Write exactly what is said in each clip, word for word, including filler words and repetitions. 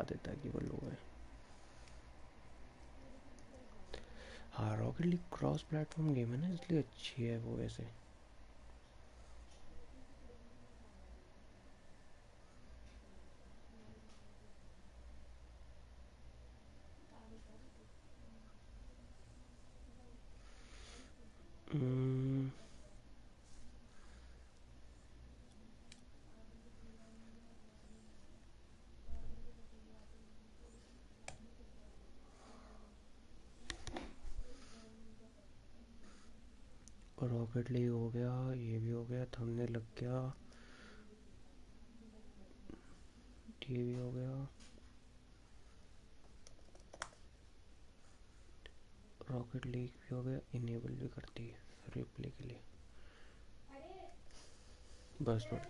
देता है कि वो लो है। हाँ, Rocket League cross platform game है ना, इसलिए अच्छी है वो वैसे। हम्म, रॉकेट लीग हो गया, ये भी हो गया, थंबनेल लग गया, ये भी हो गया, रॉकेट लीग भी हो गया, इनेबल भी कर दी रिप्ले के लिए। बस बस।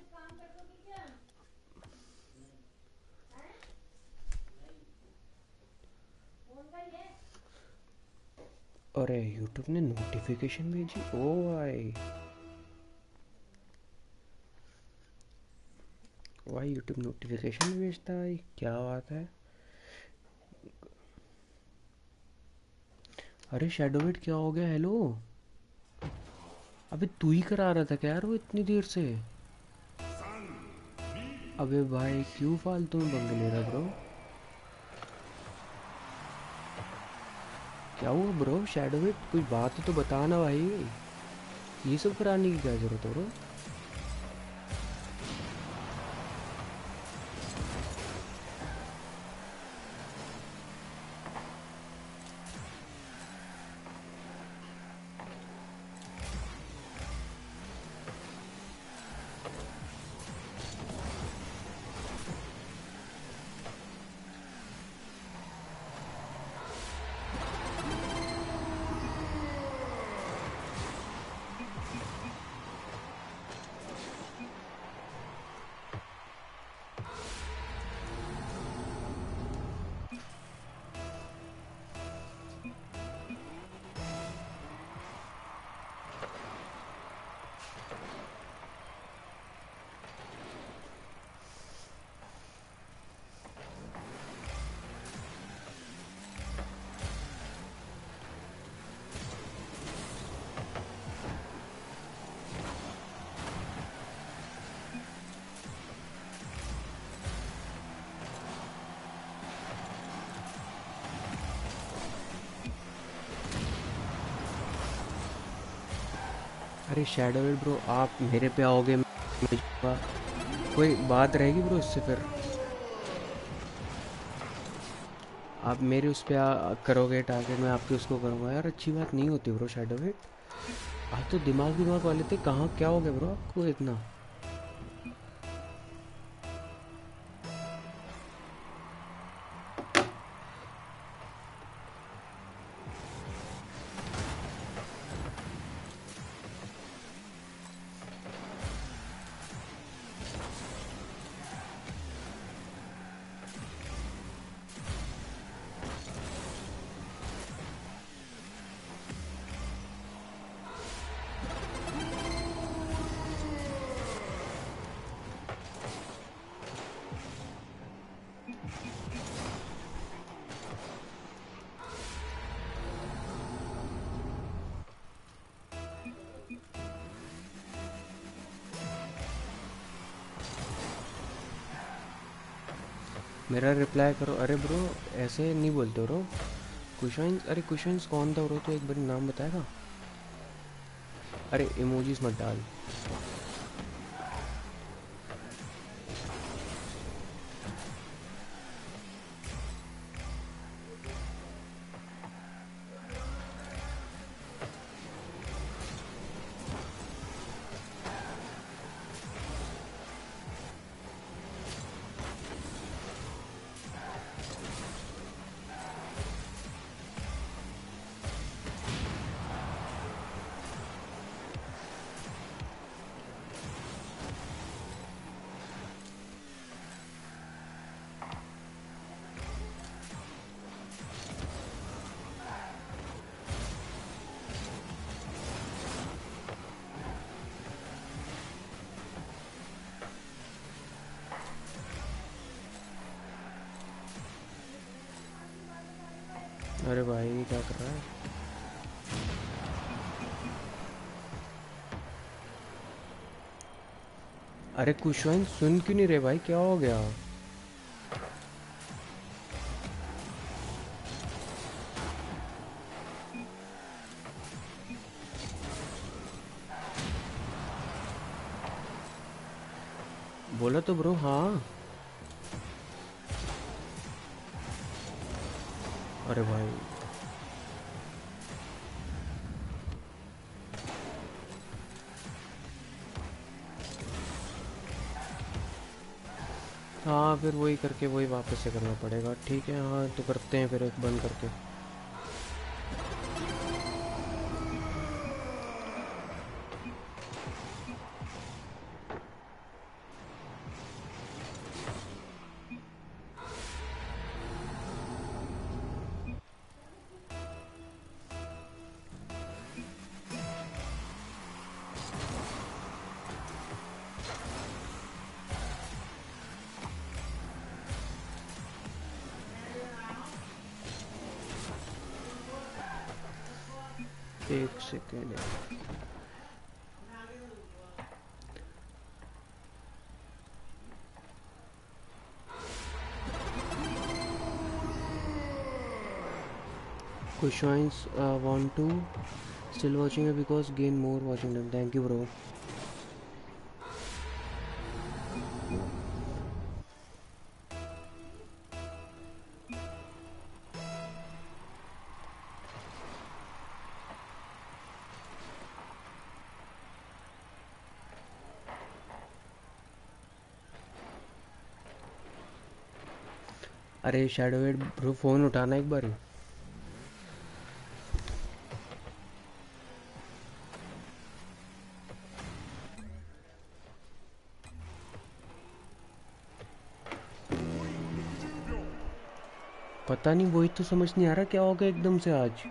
अरे यूट्यूब ने नोटिफिकेशन भेजी, ओ भाई, भाई यूट्यूब नोटिफिकेशन भी भेजता है भाई, क्या बात है। अरे शैडोवेट क्या हो गया, हेलो। अबे तू ही करा रहा था क्या यार वो इतनी देर से। अबे भाई क्यों फालतू में पंगे ले रहा ब्रो। क्या हुआ ब्रो, शैडोवेट कोई बात है तो बताना भाई, ये सब कराने की क्या जरूरत है ब्रो। अरे शैडोवेट ब्रो आप मेरे पे आओगे, मैं जाऊंगा। कोई बात रहेगी ब्रो इससे फिर। आप मेरे उस पे आ, करोगे टारगेट, मैं आपके उसको करूँगा यार, अच्छी बात नहीं होती ब्रो शैडोवेट। आप तो दिमाग दिमाग वाले थे, कहाँ क्या हो गया ब्रो आपको इतना। मेरा रिप्लाई करो। अरे ब्रो ऐसे नहीं बोलते ब्रो। कुशन्स, अरे कुशन्स कौन था ब्रो, तो एक बार नाम बताएगा। अरे इमोजीज मत डाल। अरे भाई क्या कर रहा है? अरे कुशवाइन सुन क्यों नहीं रहे भाई, क्या हो गया? बोला तो ब्रो हाँ। अरे भाई हाँ, फिर वही करके वही वापस से करना पड़ेगा। ठीक है हाँ, तो करते हैं फिर एक बंद करके। एक सेकेंड। कुशवाइंस वांट टू स्टिल वॉचिंग है because gain more watching time. Thank you bro. अरे शैडोवेड ब्रो, फ़ोन उठाना एक बार। पता नहीं, वही तो समझ नहीं आ रहा क्या हो गया एकदम से आज।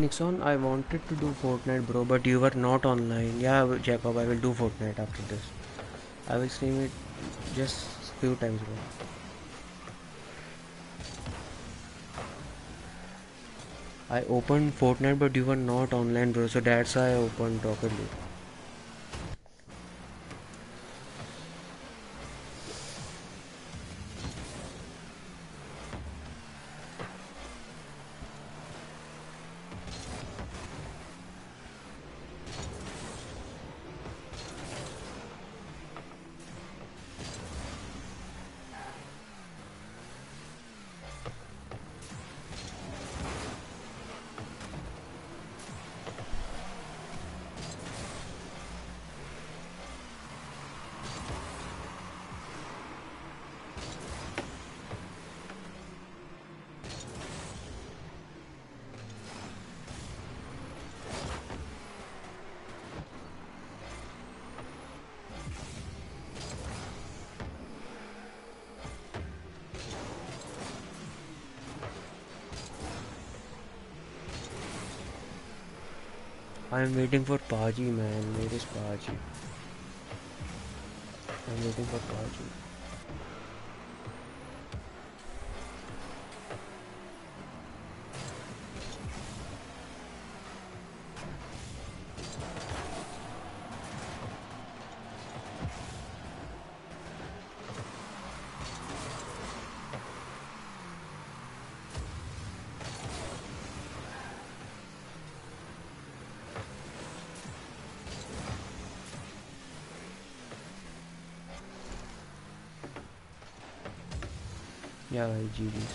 Nixon, I wanted to do Fortnite, bro, but you were not online. Yeah, Jacob, I will do Fortnite after this. I will stream it just few times, bro. I opened Fortnite, but you were not online, bro, so that's why I opened Rocket League. I am waiting for Paji, man. Where is Paji? I am waiting for Paji. Yeah, G Gs.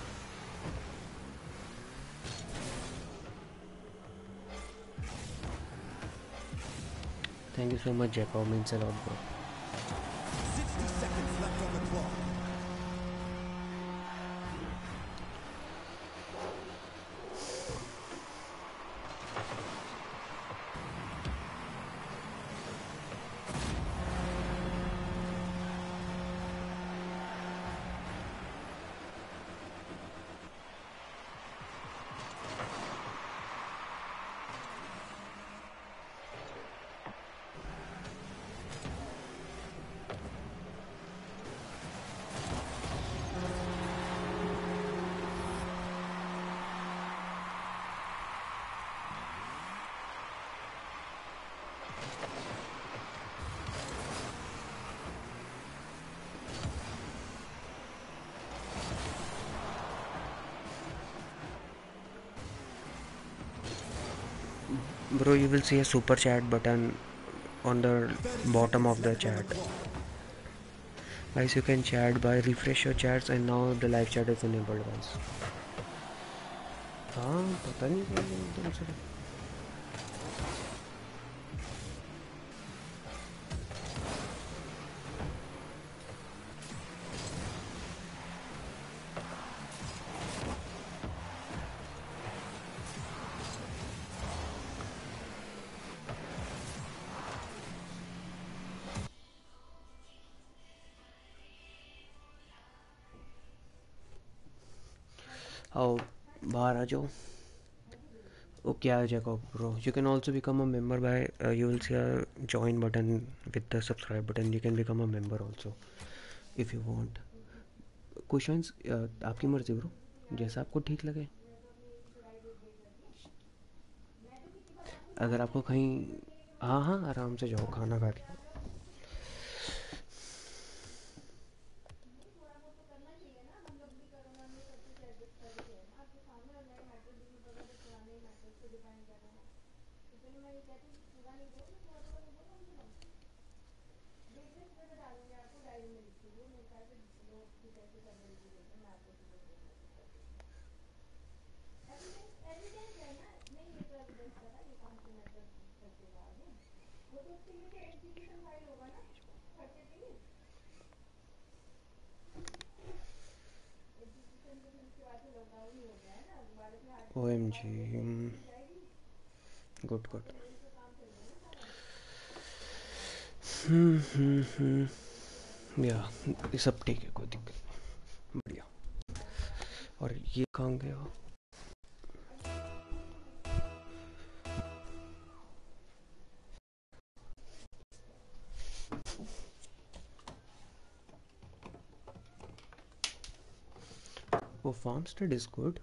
Thank you so much, Jacob. Means a lot, bro. sixty seconds left on the clock. Bro, you will see a super chat button on the bottom of the chat. Guys, you can chat by refresh your chats, and now the live chat is enabled, guys. हाँ पता नहीं क्या एकदम से आओ बाहर आ जाओ. Okay, Jacob, bro. You can also become a member by uh, you will see a join button with the subscribe button. You can become a member also if you want. Questions uh, आपकी मर्जी bro, जैसा आपको ठीक लगे. अगर आपको कहीं हाँ हाँ आराम से जाओ खाना खा के. O M G. Good good. Hmm hmm hmm या ये सब ठीक है, कोई दिक्कत नहीं. बढ़िया. और ये कहाँ गया? Oh, Farmstead is good.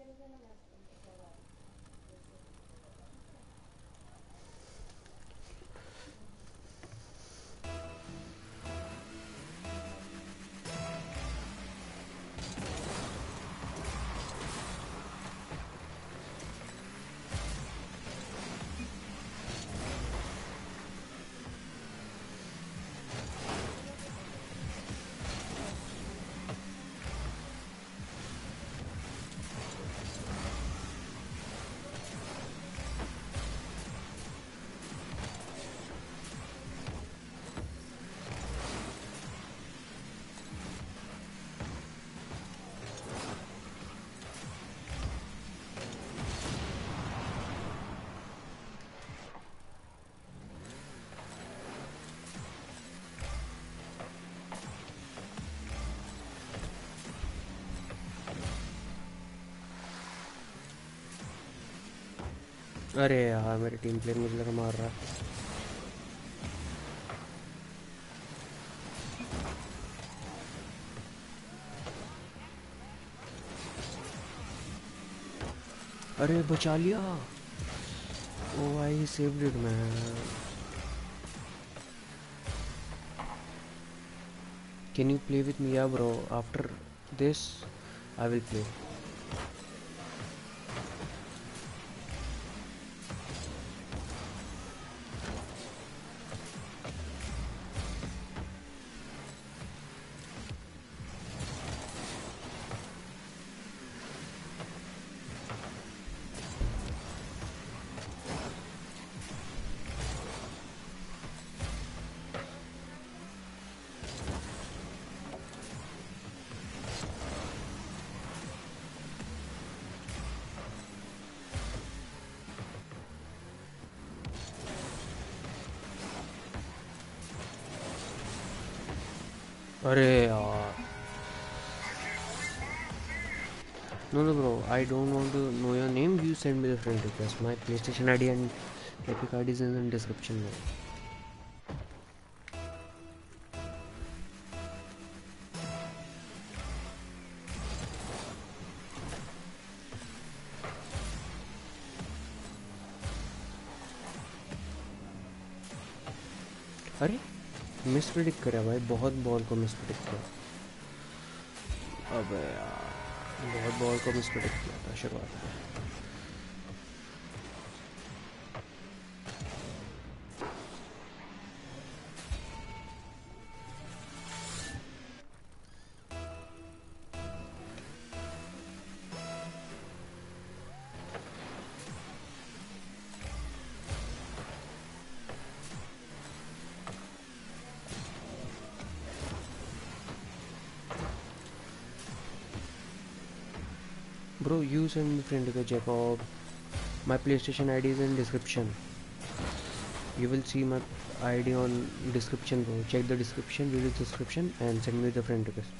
अरे यार मेरे टीम प्लेयर मुझे लगा मार रहा है। अरे बचा लिया। Oh I saved it man. Can you play with me? Yeah bro, after this I will play. अरे यार, no no bro, I don't want to know your name. You send me the friend request. My PlayStation I D and Epic I D is in the description में. अरे miss predict करा भाई, बहुत ball को miss predict किया। अबे यार, बहुत बॉल को मिस प्रेडिक्ट किया था शुरुआत में। Bro, you send me friend request Jacob. My PlayStation I D is in description. You will see my I D on description bro. Check the description, video description and send me the friend request.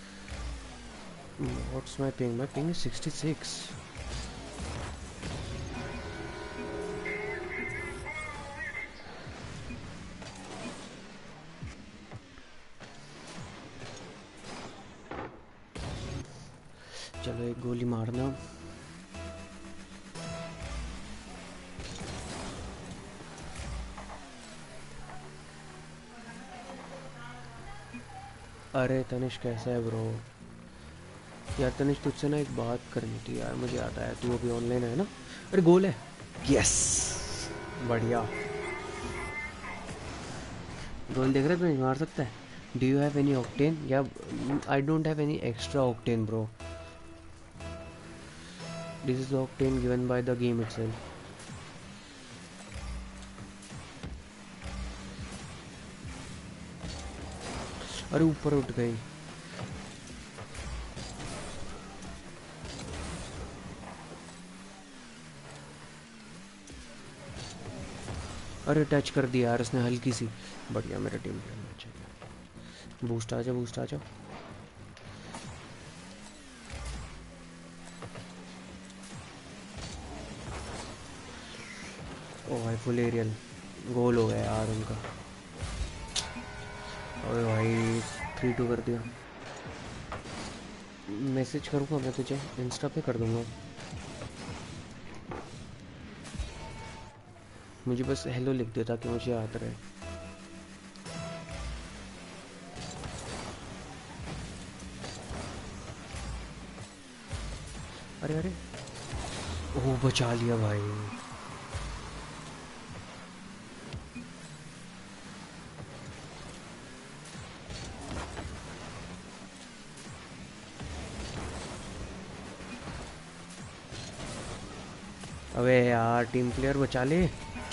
What's my ping? My ping is sixty-six. चलो एक गोली मारना। अरे तनिष कैसा है bro? यार तनिष तुझसे ना एक बात करनी थी यार, मुझे आता है तू अभी ऑनलाइन है ना? अरे गोल है। यस, बढ़िया गोल। देख रहे तनिष मार सकता है। Do you have any octane? Yeah I don't have any extra octane bro. This is the octane given by the game itself. अरे ऊपर उठ गई। अरे टच कर दिया यार उसने हल्की सी। बढ़िया, मेरा टीम प्लेयर अच्छा। बूस्ट आ जाओ, बूस्ट आ जाओ। ओ भाई फुल एरियल गोल हो गया यार उनका। अरे भाई थ्री टू कर दिया। मैसेज करूँगा मैं तुझे, इंस्टा पे कर दूँगा। मुझे बस हेलो लिख दे ताकि मुझे याद रहे। अरे अरे, ओह बचा लिया भाई। अबे यार, टीम प्लेयर बचा ले।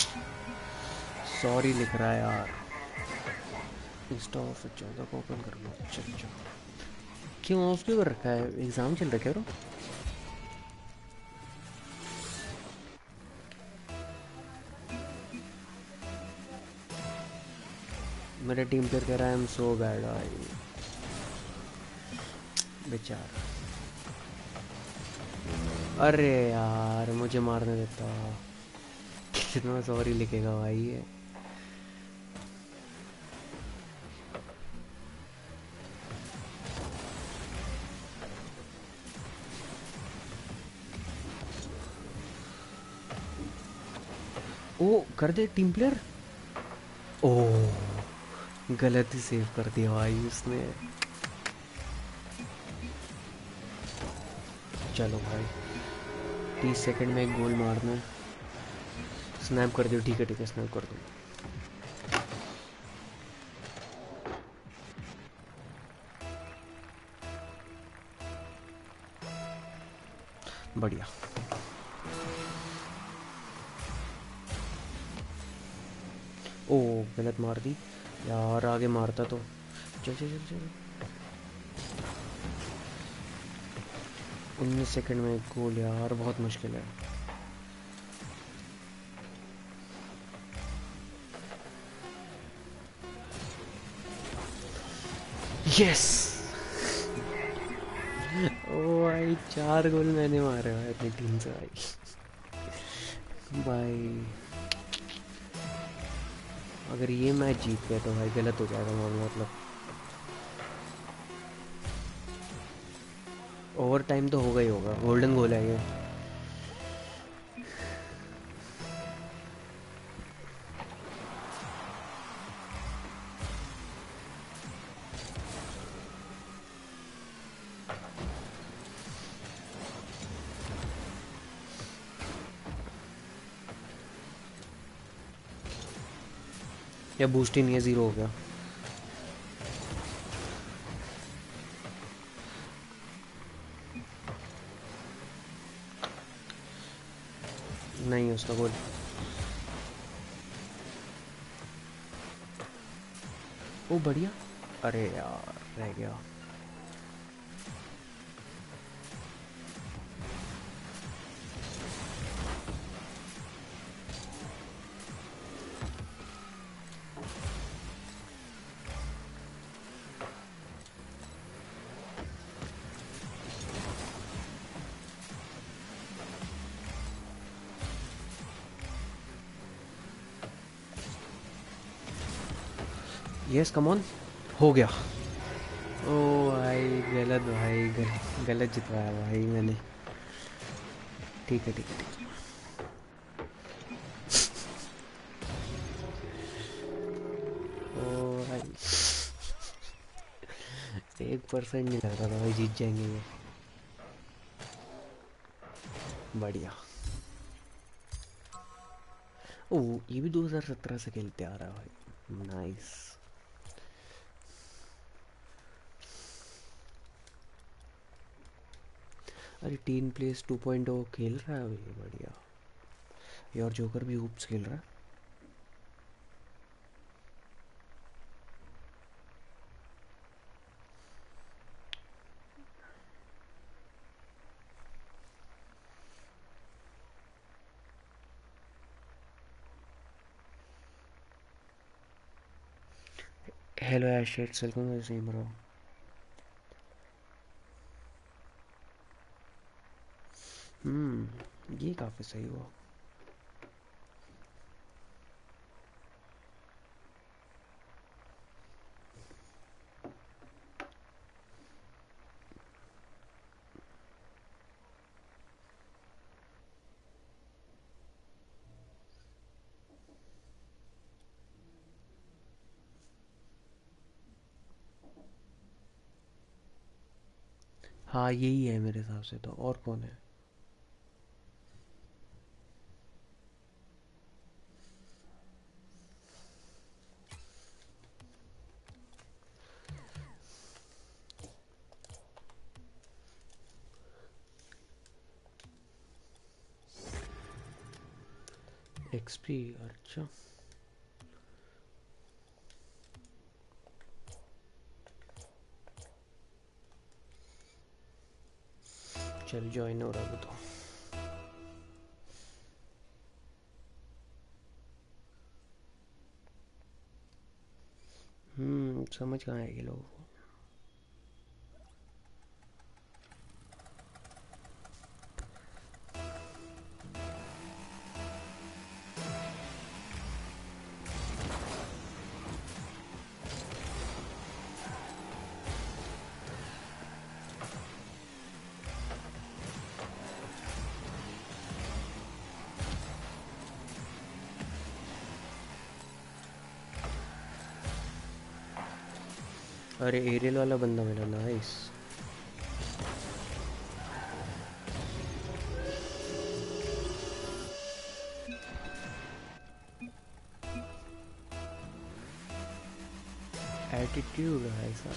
सॉरी लिख रहा है यार। इंस्टा ऑफ चौदह को ओपन कर लो। अच्छा अच्छा, क्यों ऑफ क्यों कर रखा है? एग्ज़ाम चल रहा है क्या रो? मेरा टीम प्लेयर कह रहा है I am so bad I. बेचारा। अरे यार, मुझे मारने देता। कितना सॉरी लिखेगा भाई ये। ओ कर दे टीम प्लेयर। ओ गलत ही सेव कर दिया भाई उसने। चलो भाई, तीस सेकंड में एक गोल मारना है। स्नैप कर दियो, ठीक है ठीक है, स्नैप कर दो। बढ़िया। ओ गलत मार दी यार, आगे मारता तो। चल चल चल चल। उन्नीस सेकंड में एक गोल यार, बहुत मुश्किल है। यस। ओ भाई, चार गोल मैंने मारे भाई अपनी टीम से भाई। भाई अगर ये मैच जीत गए तो भाई गलत हो जाएगा मामला, मतलब ओवर टाइम तो होगा ही होगा। गोल्डन गोल है ये। या बूस्ट ही नहीं है, ज़ीरो हो गया। नहीं उसका गोल। ओ बढ़िया। अरे यार रह गया। यस कम ऑन, हो गया। ओ भाई गलत भाई, गलत गलत जितवाया भाई मैंने। ठीक है ठीक है ठीक है। ओ भाई, एक परसेंट नहीं लग रहा था भाई जीत जाएंगे ये। बढ़िया। ओ ये भी दो हज़ार सत्रह से खेलते आ रहा है भाई, नाइस। अरे टीन प्लेस टू पॉइंट ओ खेल रहा है अभी, बढ़िया। ये और जोकर भी हूप्स खेल रहा है। हेलो एशेट्स, welcome to stream bro. Hmm ये काफ़ी सही हुआ। हाँ यही है मेरे हिसाब से, तो और कौन है? एक्सपी, अच्छा। चल ज्वाइन हो रहा है तो। हम्म समझ कहाँ आएगी लोगों को। अरे एरियल वाला बंदा मिला, नाइस। एटीट्यूड है ऐसा।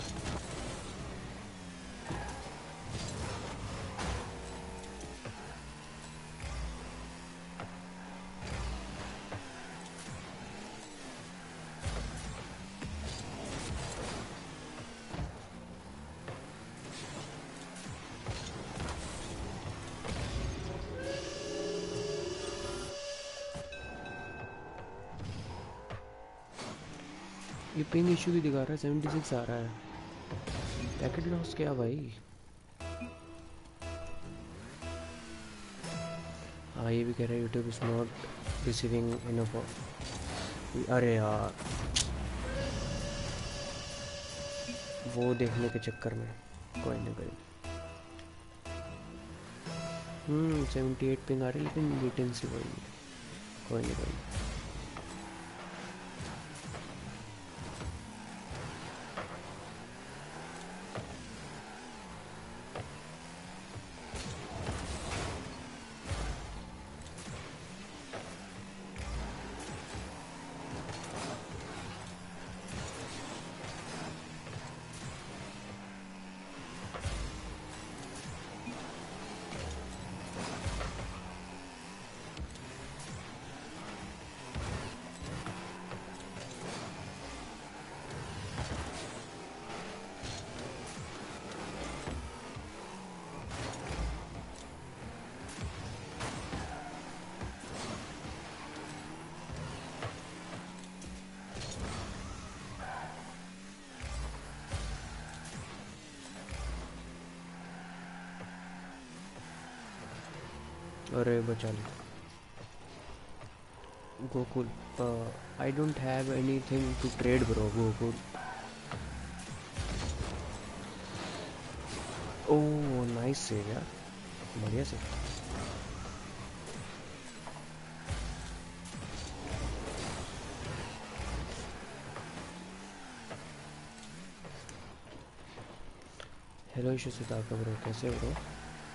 ये पिंग इशू भी दिखा रहा है, सेवेंटी सिक्स आ रहा है। पैकेट लॉस क्या भाई? हाँ ये भी कह रहा है YouTube is not receiving enough. अरे यार, वो देखने के चक्कर में। कोई नहीं कोई। हम्म सेवेंटी एट पिंग आ रही है, लेकिन लेटेंसी कोई नहीं। कोई नहीं कोई नहीं। अरे बचा ली। Gokul, I don't have anything to trade bro. Gokul, oh nice save यार, बढ़िया से। हेलो इशू सिद्धार्थ ब्रो, कैसे हो ब्रो?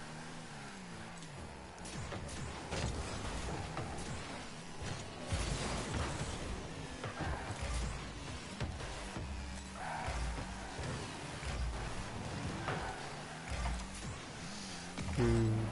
हम्म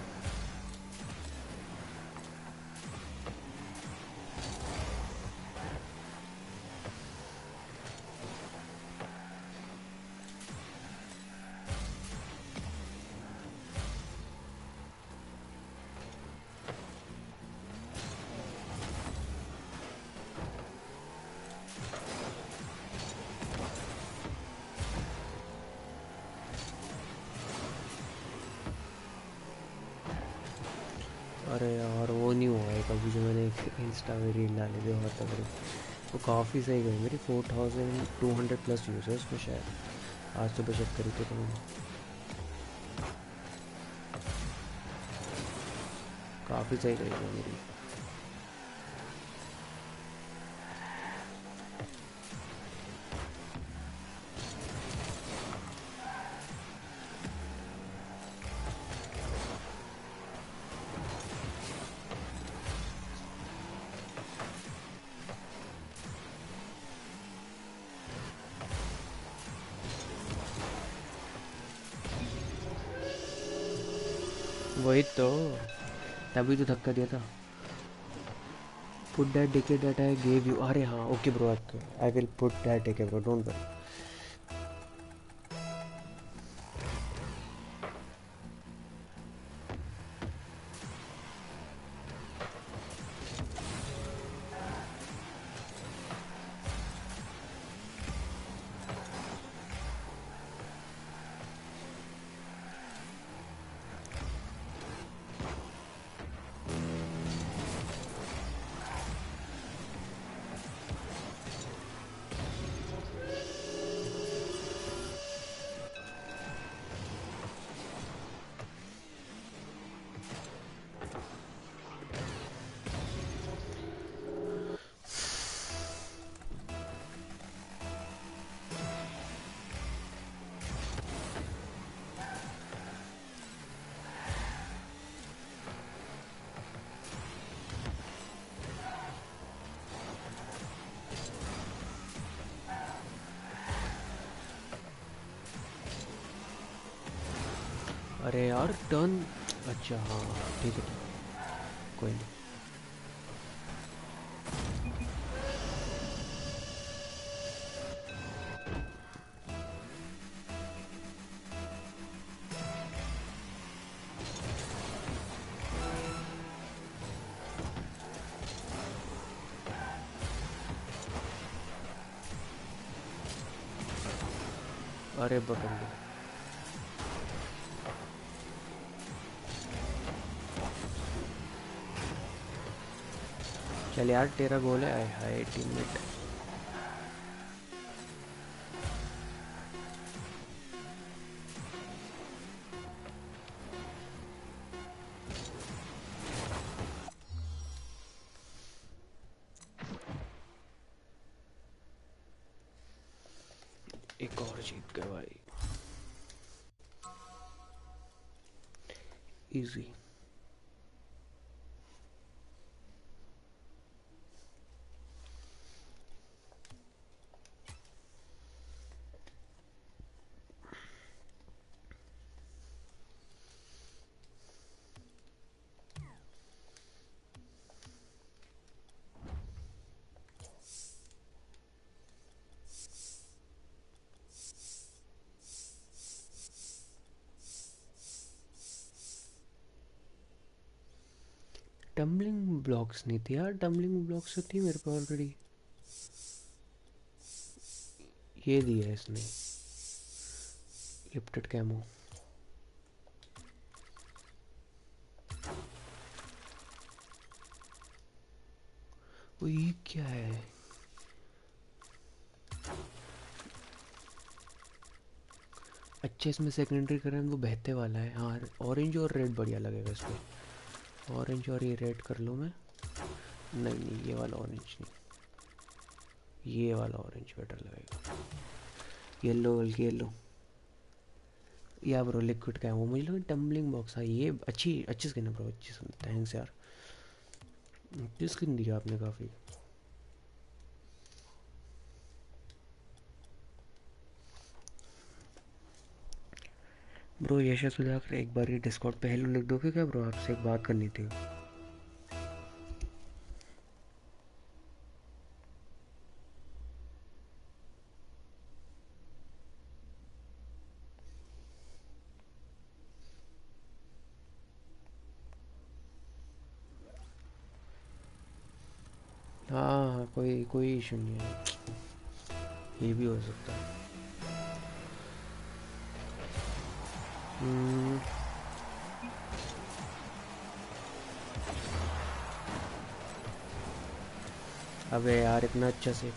अरे यार वो नहीं हुआ है कभी, जो मैंने एक इंस्टा में रील डाली थी बहुत तगड़ी। वो काफ़ी सही गई मेरी, four thousand two hundred plus users पे शायद। आज सुबह चेक करी थी तो मैंने, काफ़ी सही गई वो मेरी। वही तो, तभी तो धक्का दिया था। Put that ticket that I gave you. अरे हाँ okay bro, I will put that ticket bro, don't worry. अरे यार टर्न, अच्छा हाँ ठीक है, कोई नहीं। अरे बटन दे। चल यार तेरा गोल है, आए हाय टीममेट। एक और जीत गए भाई, इजी। टम्बलिंग ब्लॉक्स नहीं थी यार, टम्बलिंग ब्लॉक्स तो थी मेरे पे ऑलरेडी। ये दिया है इसने, लिफ्टेड कैमो। वो ये क्या है? अच्छा इसमें सेकेंडरी करंट वो बहते वाला है। हाँ ऑरेंज और रेड बढ़िया लगेगा इसमें। ऑरेंज और ये रेड कर लूँ मैं? नहीं नहीं ये वाला ऑरेंज नहीं, ये वाला ऑरेंज बेटर लगेगा। येलो बल्कि येलो या ब्रो लिक्विड का है वो, मुझे लगा टम्बलिंग बॉक्स। हाँ ये अच्छी अच्छी स्किन है ब्रो, अच्छी स्किन, थैंक्स यार, अच्छी स्किन दी आपने काफ़ी। ब्रो यशा सुधाकर एक बार ये डिस्कॉर्ड पे हेलो लिख दोगे क्या ब्रो, आपसे एक बात करनी थी। हाँ हाँ कोई कोई इशू नहीं है, ये भी हो सकता है। हम्म, अबे यार इतना अच्छा से,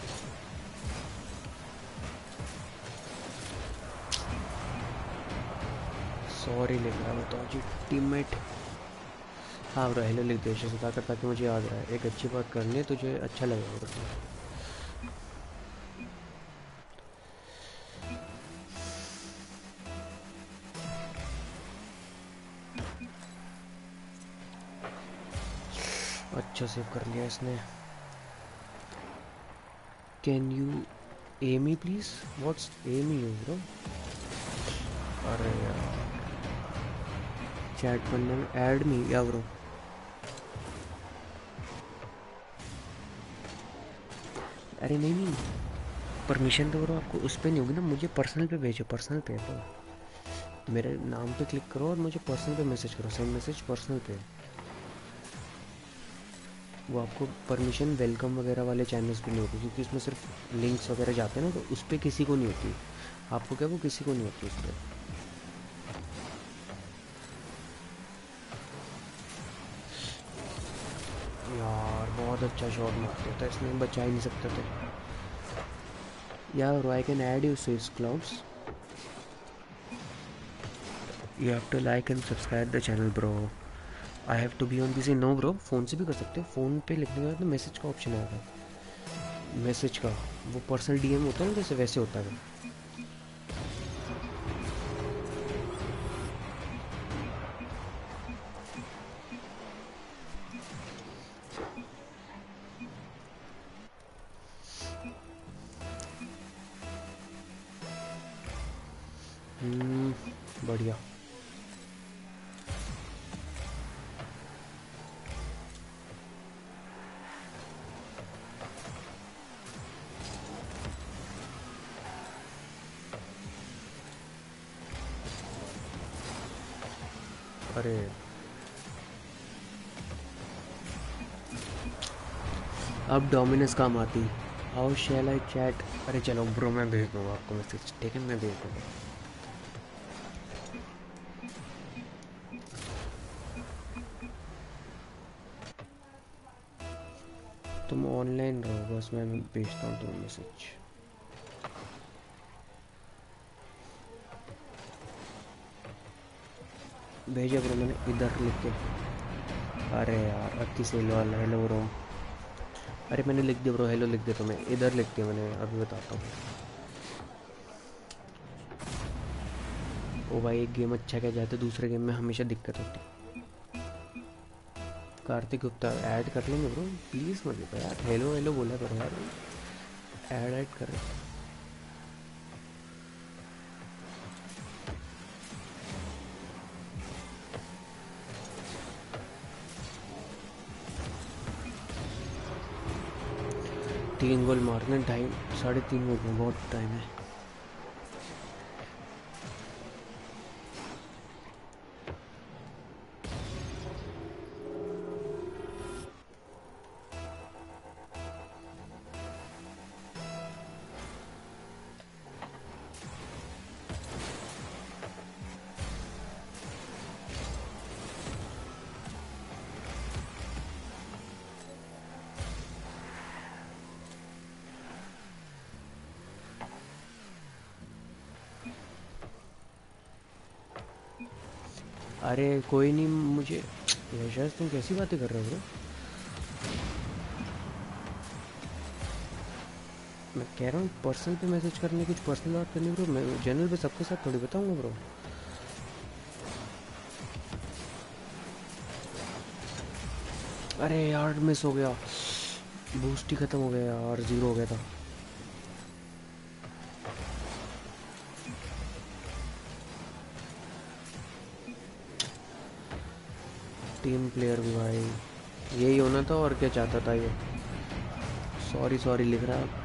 सॉरी लिख रहा हूँ तो जी टीममेट। हाँ ब्रो हेलो लिख दो यशा सुधाकर, ताकि मुझे याद रहे। एक अच्छी बात करनी है तुझे, अच्छा लगेगा ब्रो। अच्छा सेव कर लिया इसने। Can you Amy please, what's Amy you bro? अरे यार चैट करने में ऐड मी या ब्रो? अरे नहीं नहीं, परमिशन तो ब्रो आपको उस पर नहीं होगी ना, मुझे पर्सनल पे भेजो, पर्सनल पे ब्रो। मेरे नाम पे क्लिक करो और मुझे पर्सनल पे मैसेज करो, सेंड मैसेज पर्सनल पे। वो आपको परमिशन वेलकम वगैरह वाले चैनल्स पे नहीं होती, क्योंकि उसमें सिर्फ लिंक्स वगैरह जाते हैं ना, तो उस पर किसी को नहीं होती। आपको क्या, वो किसी को नहीं होती उस पर। यार बहुत अच्छा शॉट मारते था, इसमें बचा ही नहीं सकते थे यार। I can add you Swiss Clouds, you have to like and subscribe the channel bro. I have to be on busy. No bro, phone से भी कर सकते हो। फ़ोन पे लिखने के बाद ना मैसेज का ऑप्शन आएगा, मैसेज का, वो पर्सनल डीएम होता है ना जैसे, वैसे होता है। हम्म, बढ़िया। अरे अब डोमिनस काम आती। How shall I chat? अरे चलो ब्रो, मैं भेज दूँगा आपको मैसेज, ठीक है, मैं भेज दूँगा। तुम ऑनलाइन रहो बस, मैं भेजता हूँ तुम्हें मैसेज। भेजा ब्रो मैंने, इधर लिख के। अरे यार अक्की से हेलो, हेलो ब्रो। अरे मैंने लिख दिया ब्रो, हेलो लिख दिया तुम्हें, इधर लिख दिया मैंने, अभी बताता हूँ। ओ भाई, एक गेम अच्छा क्या जाता है, दूसरे गेम में हमेशा दिक्कत होती है। कार्तिक गुप्ता ऐड कर लेंगे ब्रो, प्लीज़ मत लिखो यार, हेलो हेलो बोला करो यार, ऐड ऐड कर रहे। तीन गोल मारने ढाई साढ़े तीन गोल में बहुत टाइम है। अरे कोई नहीं, मुझे यशस तुम कैसी बातें कर रहे हो ब्रो? मैं कह रहा हूँ पर्सनल पे मैसेज करने, कुछ पर्सनल बात करनी ब्रो, मैं जनरल पे सबके साथ थोड़ी बताऊंगा ब्रो। अरे यार मिस हो गया, बूस्ट ही खत्म हो गया यार, ज़ीरो हो गया था। टीम प्लेयर भी भाई, यही होना था और क्या चाहता था ये। सॉरी सॉरी लिख रहा है।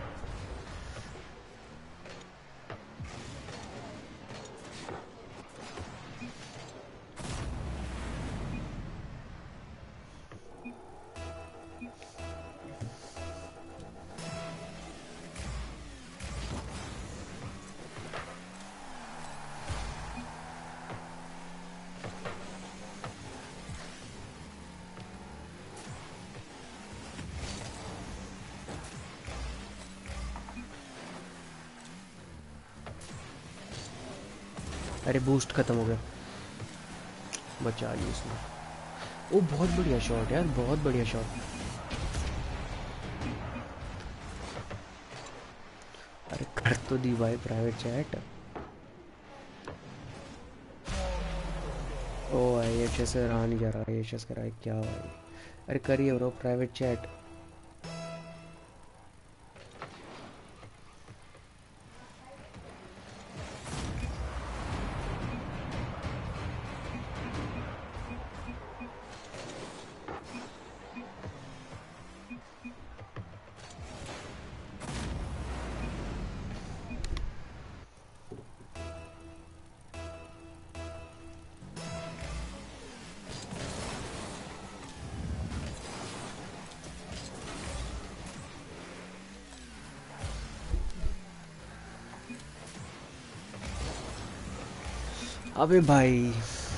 अरे बूस्ट खत्म हो गया, बचा ली उसने। ओ बहुत बढ़िया शॉट यार, बहुत बढ़िया शॉट। अरे कर तो दी भाई प्राइवेट चैट। ओ भाई एच एस रहा नहीं जा रहा, एच एस करा है क्या भाई? अरे करिए ब्रो प्राइवेट चैट। अबे भाई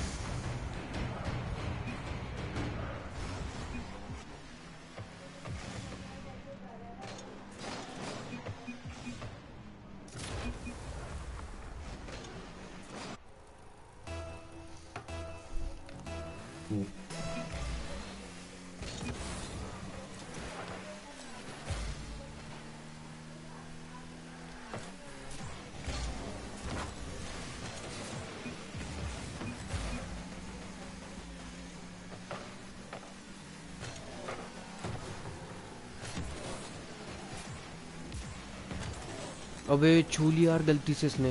अबे छू लिया यार गलती से इसने।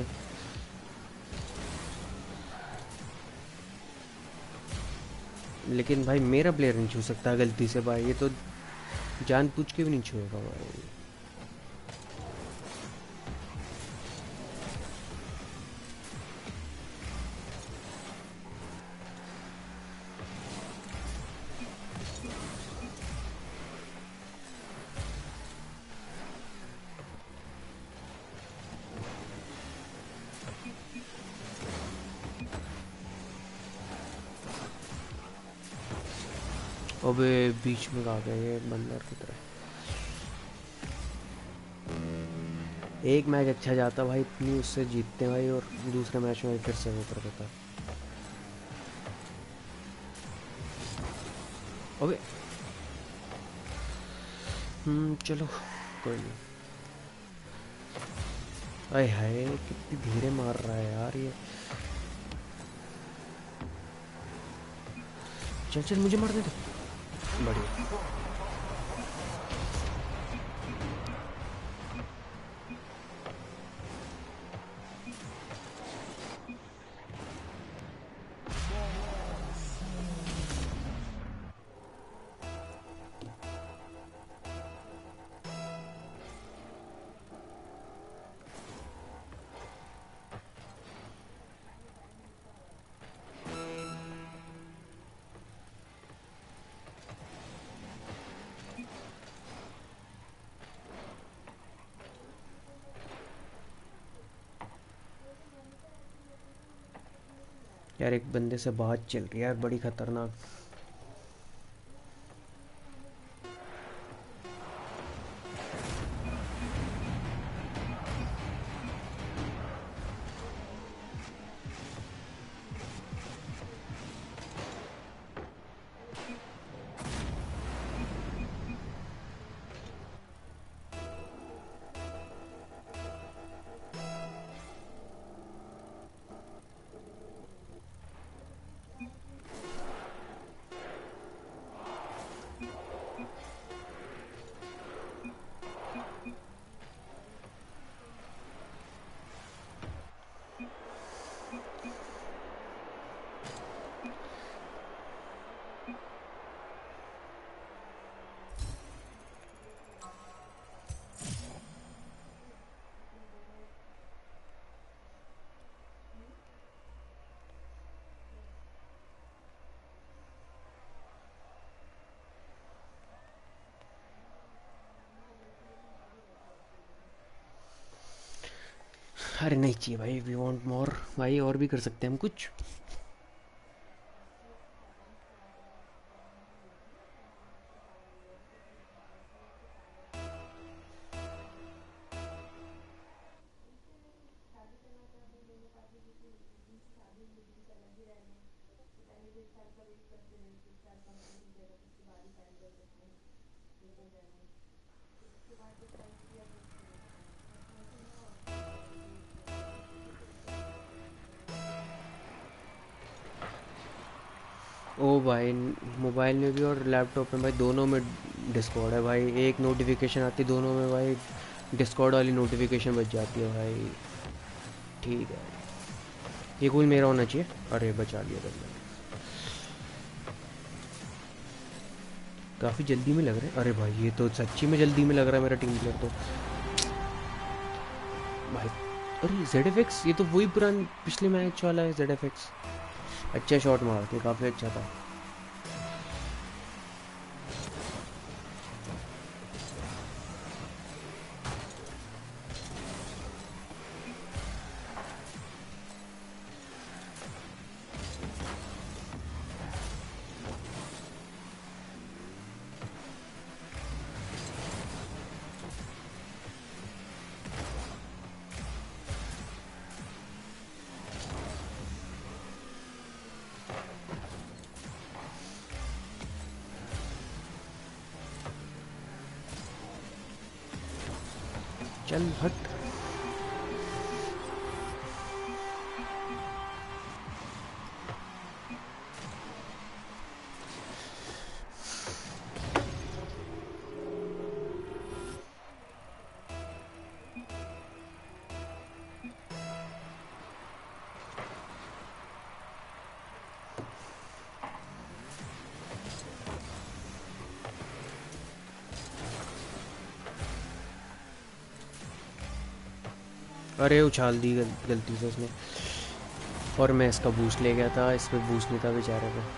लेकिन भाई मेरा प्लेयर नहीं छू सकता गलती से भाई, ये तो जानबूझ के भी नहीं छुएगा भाई। अबे बीच में आ गया ये बंदर की तरह। एक मैच अच्छा जाता भाई, इतनी उससे जीतते भाई, और दूसरे मैच में फिर से वो कर देता। अबे हम्म चलो कोई नहीं। अरे हाय कितनी धीरे मार रहा है यार ये। चल चल मुझे मार दे दे। बढ़िया। यार एक बंदे से बात चल रही है यार, बड़ी खतरनाक। अरे नहीं चाहिए भाई, वी वांट मोर भाई, और भी कर सकते हैं हम कुछ। ओ भाई मोबाइल में भी और लैपटॉप में भाई, दोनों में डिस्कॉर्ड है भाई। एक नोटिफिकेशन आती है दोनों में भाई, डिस्कॉर्ड वाली नोटिफिकेशन बच जाती है भाई। ठीक है ये गोल मेरा होना चाहिए। अरे बचा लिया बंदा। काफ़ी जल्दी में लग रहा है। अरे भाई ये तो सच्ची में जल्दी में लग रहा है मेरा टीम प्लेयर तो भाई। अरे जेड एफ एक्स, ये तो वही पुरान पिछले मैच वाला है जेड एफ एक्स। अच्छा शॉट मार के, काफ़ी अच्छा था। चल हट। अरे उछाल दी गल, गलती से उसने। और मैं इसका बूस्ट ले गया था, इस पे बूस्ट नहीं था बेचारे पे।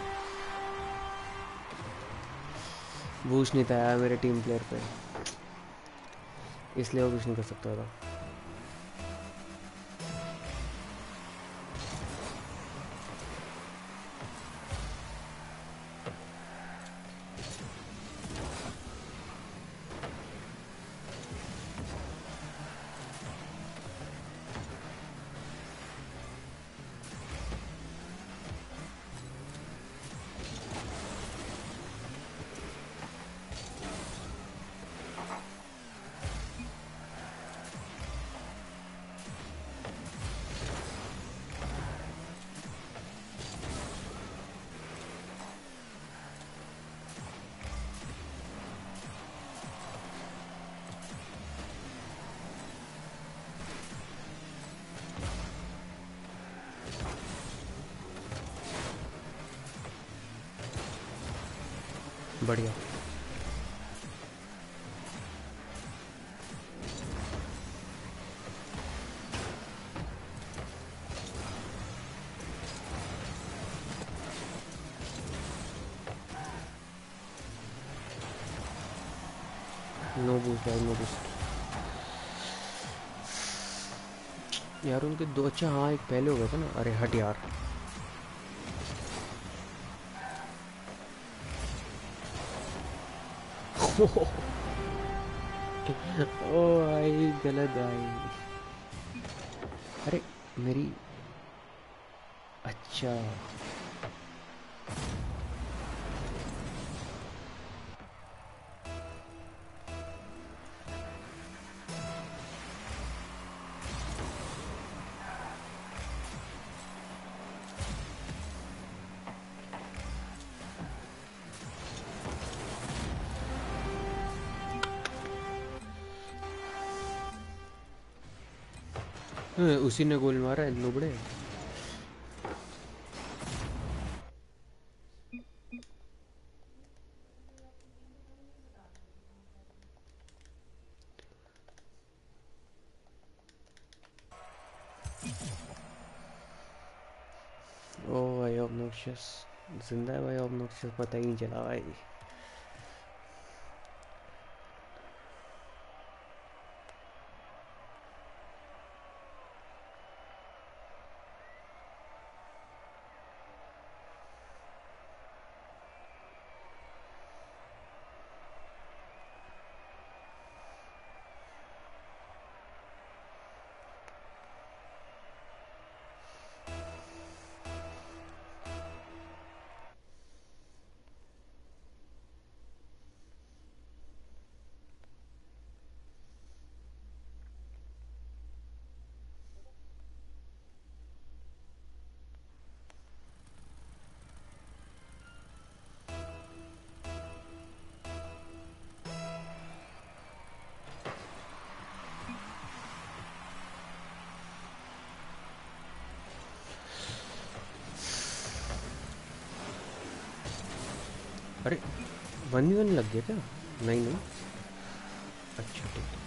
बूस्ट नहीं था यार मेरे टीम प्लेयर पे, इसलिए वो कुछ नहीं कर सकता था। बढ़िया। नो बूस्ट भाई, नो बूस्ट यार उनके दो। अच्छा हाँ, एक पहले हो गया था ना। अरे हट यार। ओ भाई गलत भाई। अरे मेरी। अच्छा हाँ, उसी ने गोल मारा है लोबड़े। ओ भाई ऑब्नोक्शियस जिंदा है भाई। ऑब्नोक्शियस पता ही नहीं चला भाई। अरे वन वी वन लग गया क्या? नहीं नहीं। अच्छा ठीक है।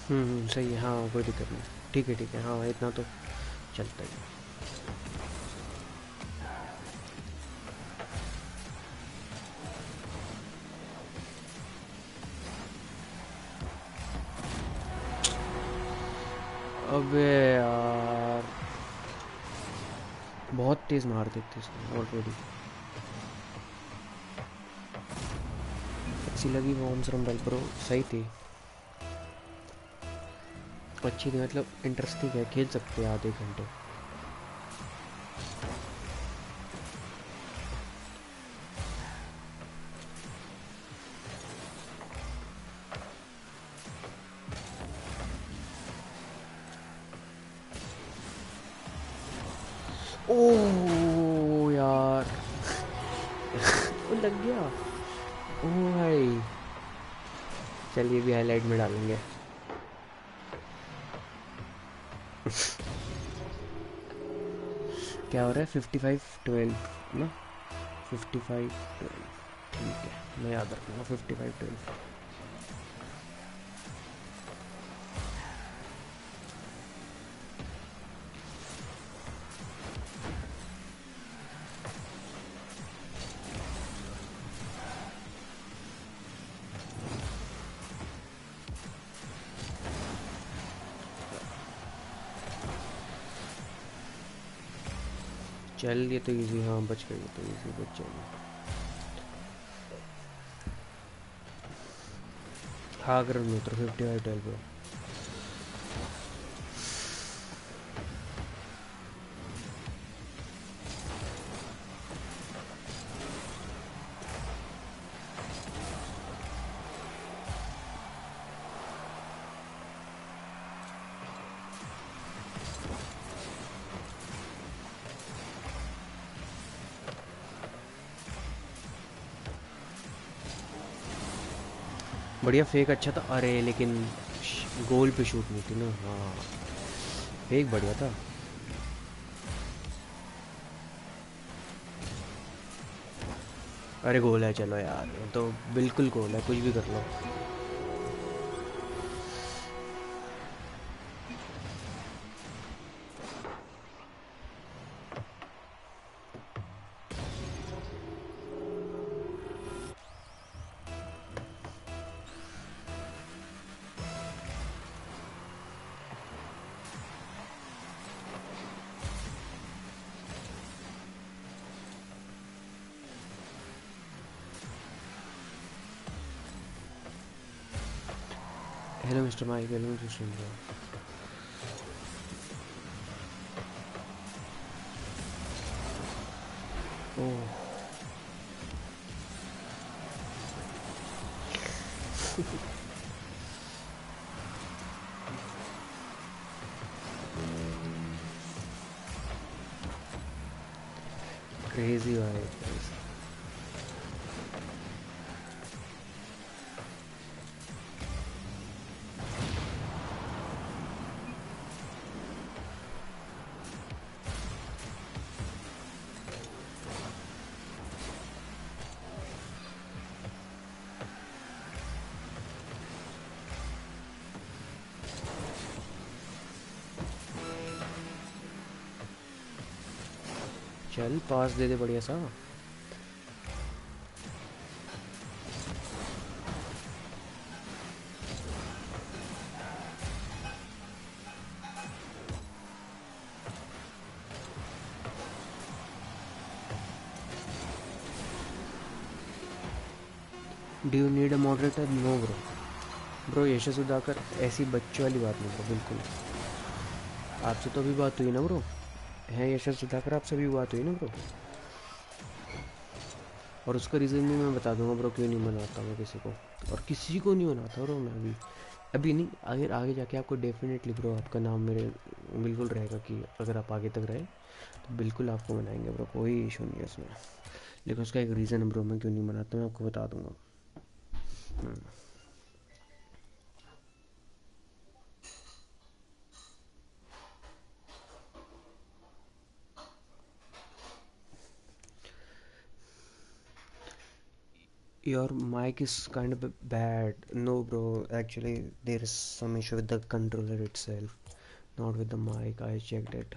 हम्म हम्म, सही है, हाँ कोई दिक्कत नहीं, ठीक है ठीक है, हाँ इतना तो चलता ही है। अबे यार, बहुत तेज मार देते इसने ऑलरेडी। अच्छी लगी वॉर्म्स रंबल ब्रो, सही थी, अच्छी थी, मतलब इंटरेस्टिंग है, खेल सकते हैं आधे घंटे। ओह यार, वो लग गया। ओह भाई, चलिए भी हाईलाइट में डालेंगे। क्या हो रहा है, फिफ्टी फाइव ट्वेल्व ना, फिफ्टी फाइव ट्वेल्व, ठीक है मैं याद रखूँगा, फिफ्टी फाइव ट्वेल्व। चल ये तो इजी, हाँ बच गई, ये तो इजी बच जाएगी। हाँ अगर में उतर फिफ्टी फाइव ट्वेल्व। बढ़िया फेक अच्छा था, अरे लेकिन गोल पे शूट नहीं थी ना, हाँ फेक बढ़िया था। अरे गोल है, चलो यार ये तो बिल्कुल गोल है, कुछ भी कर लो। Hello mister Mike, hello mister Sundar. Oh crazy भाई, crazy। चल पास दे दे बढ़िया सा। Do you need a moderator, no bro. Bro Yashas Sudhakar, ऐसी बच्चों वाली बात नहीं ब्रो, बिल्कुल। आपसे तो अभी बात हुई ना ब्रो, है यशस सुधाकर, आपसे भी बात हुई ना ब्रो, और उसका रीज़न भी मैं बता दूंगा ब्रो, क्यों नहीं मनाता मैं किसी को, और किसी को नहीं मनाता ब्रो मैं अभी। अभी नहीं, आगे आगे जाके आपको डेफिनेटली ब्रो आपका नाम मेरे बिल्कुल रहेगा, कि अगर आप आगे तक रहे तो बिल्कुल आपको मनाएंगे ब्रो, कोई इशू नहीं है उसमें। लेकिन उसका एक रीज़न है ब्रो, मैं क्यों नहीं मनाता मैं आपको बता दूंगा। हम्म। Your mic is kind of bad. No, bro. Actually, there is some issue with the controller itself, not with the mic. I checked it.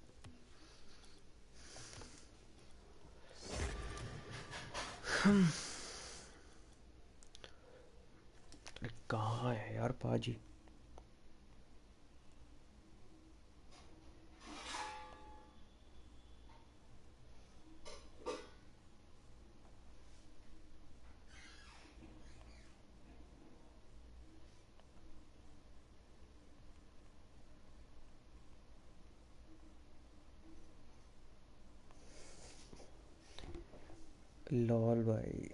अरे कहाँ है यार पाजी? लॉल भाई,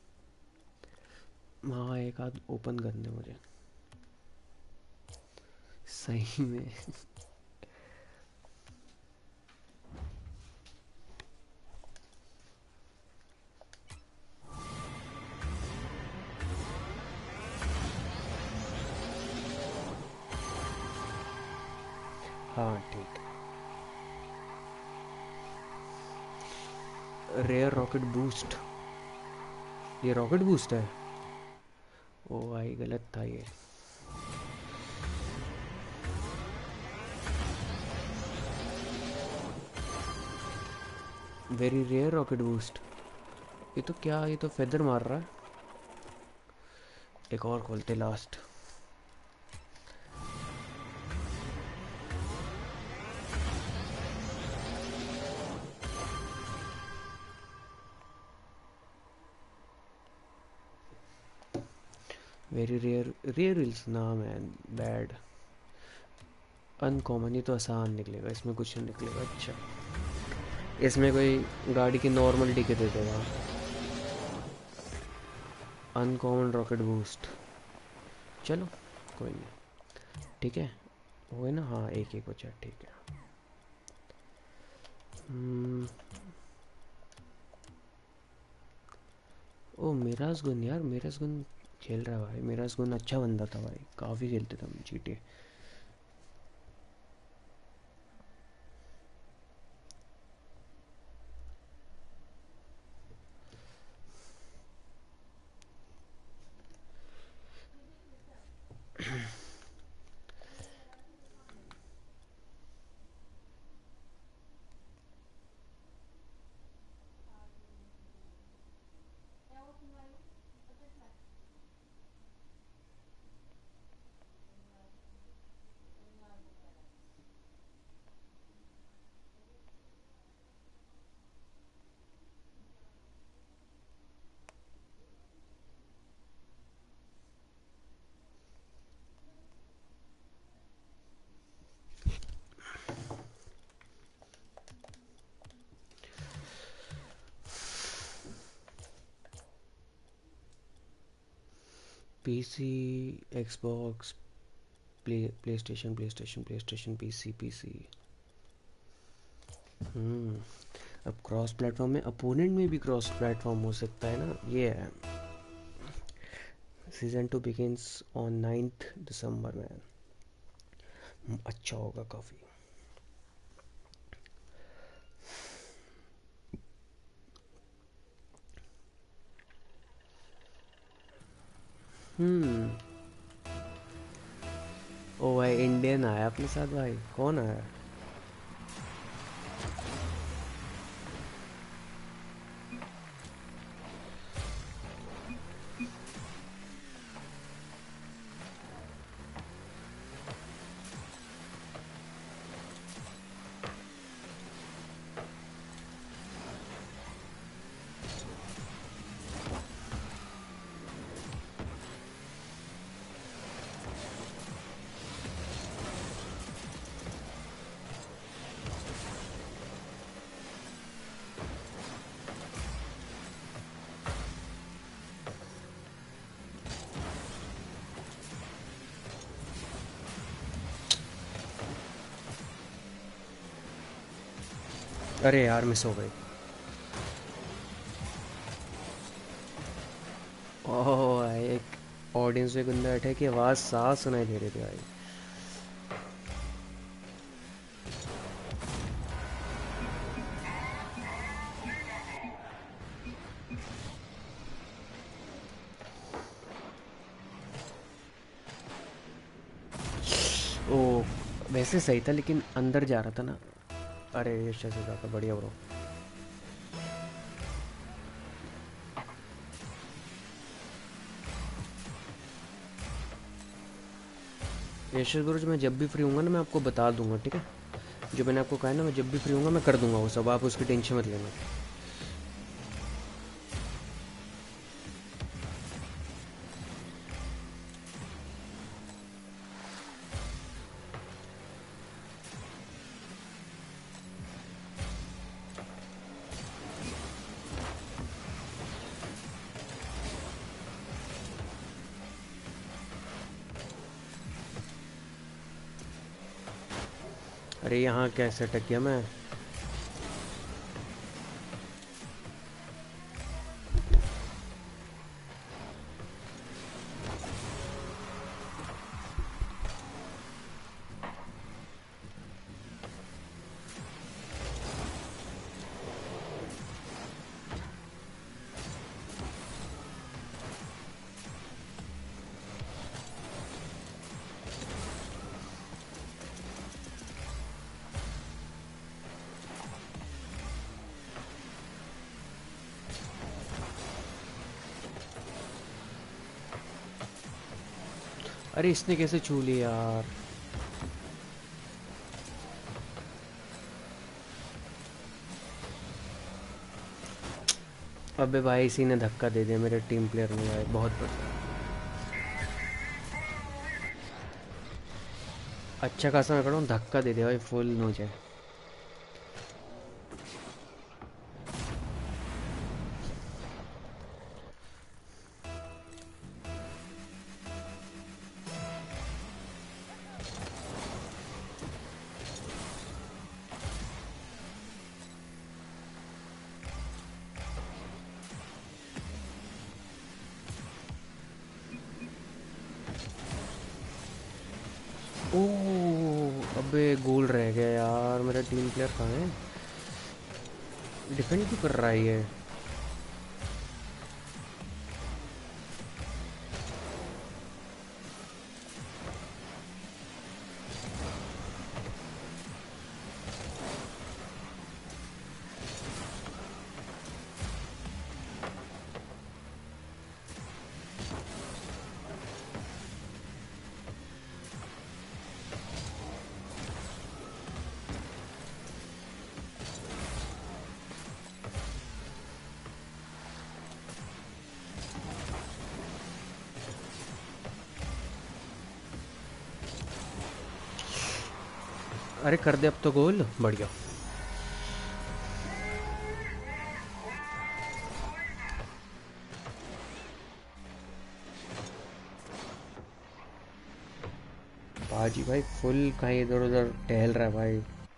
हाँ एक आध ओपन करने मुझे सही में। हाँ ठीक है। रेयर रॉकेट बूस्ट, ये रॉकेट बूस्ट है? ओ भाई गलत था ये। Very rare rocket boost. ये तो क्या, ये तो फेदर मार रहा है। एक और खोलते last. Very rare, rare reels नाम है बैड। अनकॉमन, ये तो आसान निकलेगा, इसमें कुछ नहीं निकलेगा। अच्छा, इसमें कोई गाड़ी की नॉर्मल टिकट दे देगा। अनकॉमन रॉकेट बूस्ट, चलो कोई नहीं, ठीक है। वो है ना, हाँ एक एक बचा, ठीक है। हम्म, ओ मिराज गुन, यार मिराज गुन खेल रहा है भाई। मिराज गुन अच्छा बंदा था भाई, काफ़ी खेलते थे हम GT. PC, Xbox, play PlayStation PlayStation PlayStation PC PC. Hmm, अब क्रॉस प्लेटफॉर्म में अपोनेंट में भी क्रॉस प्लेटफॉर्म हो सकता है ना, ये है। Season two begins on ninth December में। अच्छा होगा काफ़ी। हम्म, ओ भाई इंडियन आया अपने साथ भाई, कौन आया? अरे यार मिस हो गई। ओह भाई, एक ऑडियंस में बंदा बैठे की आवाज़ साफ सुनाई दे रही थी भाई। वैसे सही था लेकिन अंदर जा रहा था ना। अरे ये से जाकर बढ़िया ब्रो। यशस गुरुज मैं जब भी फ्री हूँगा ना मैं आपको बता दूंगा, ठीक है? जो मैंने आपको कहा है ना, मैं जब भी फ्री हूँगा मैं कर दूंगा वो सब, आप उसकी टेंशन मत लेना। अरे यहाँ कैसे अटक गया मैं? अरे इसने कैसे छू लिया यार? अबे भाई इसी ने धक्का दे दिया मेरे टीम प्लेयर ने भाई, बहुत बढ़िया। अच्छा खासा मैं करूँ धक्का दे दिया भाई, फुल नोच है। ओह अबे गोल रह गया यार, मेरा टीम प्लेयर कहाँ है? डिफेंड क्यों कर रहा है ये? अरे कर दे अब तो गोल, बढ़िया। बाजी भाई फुल कहीं इधर उधर टहल रहा है भाई।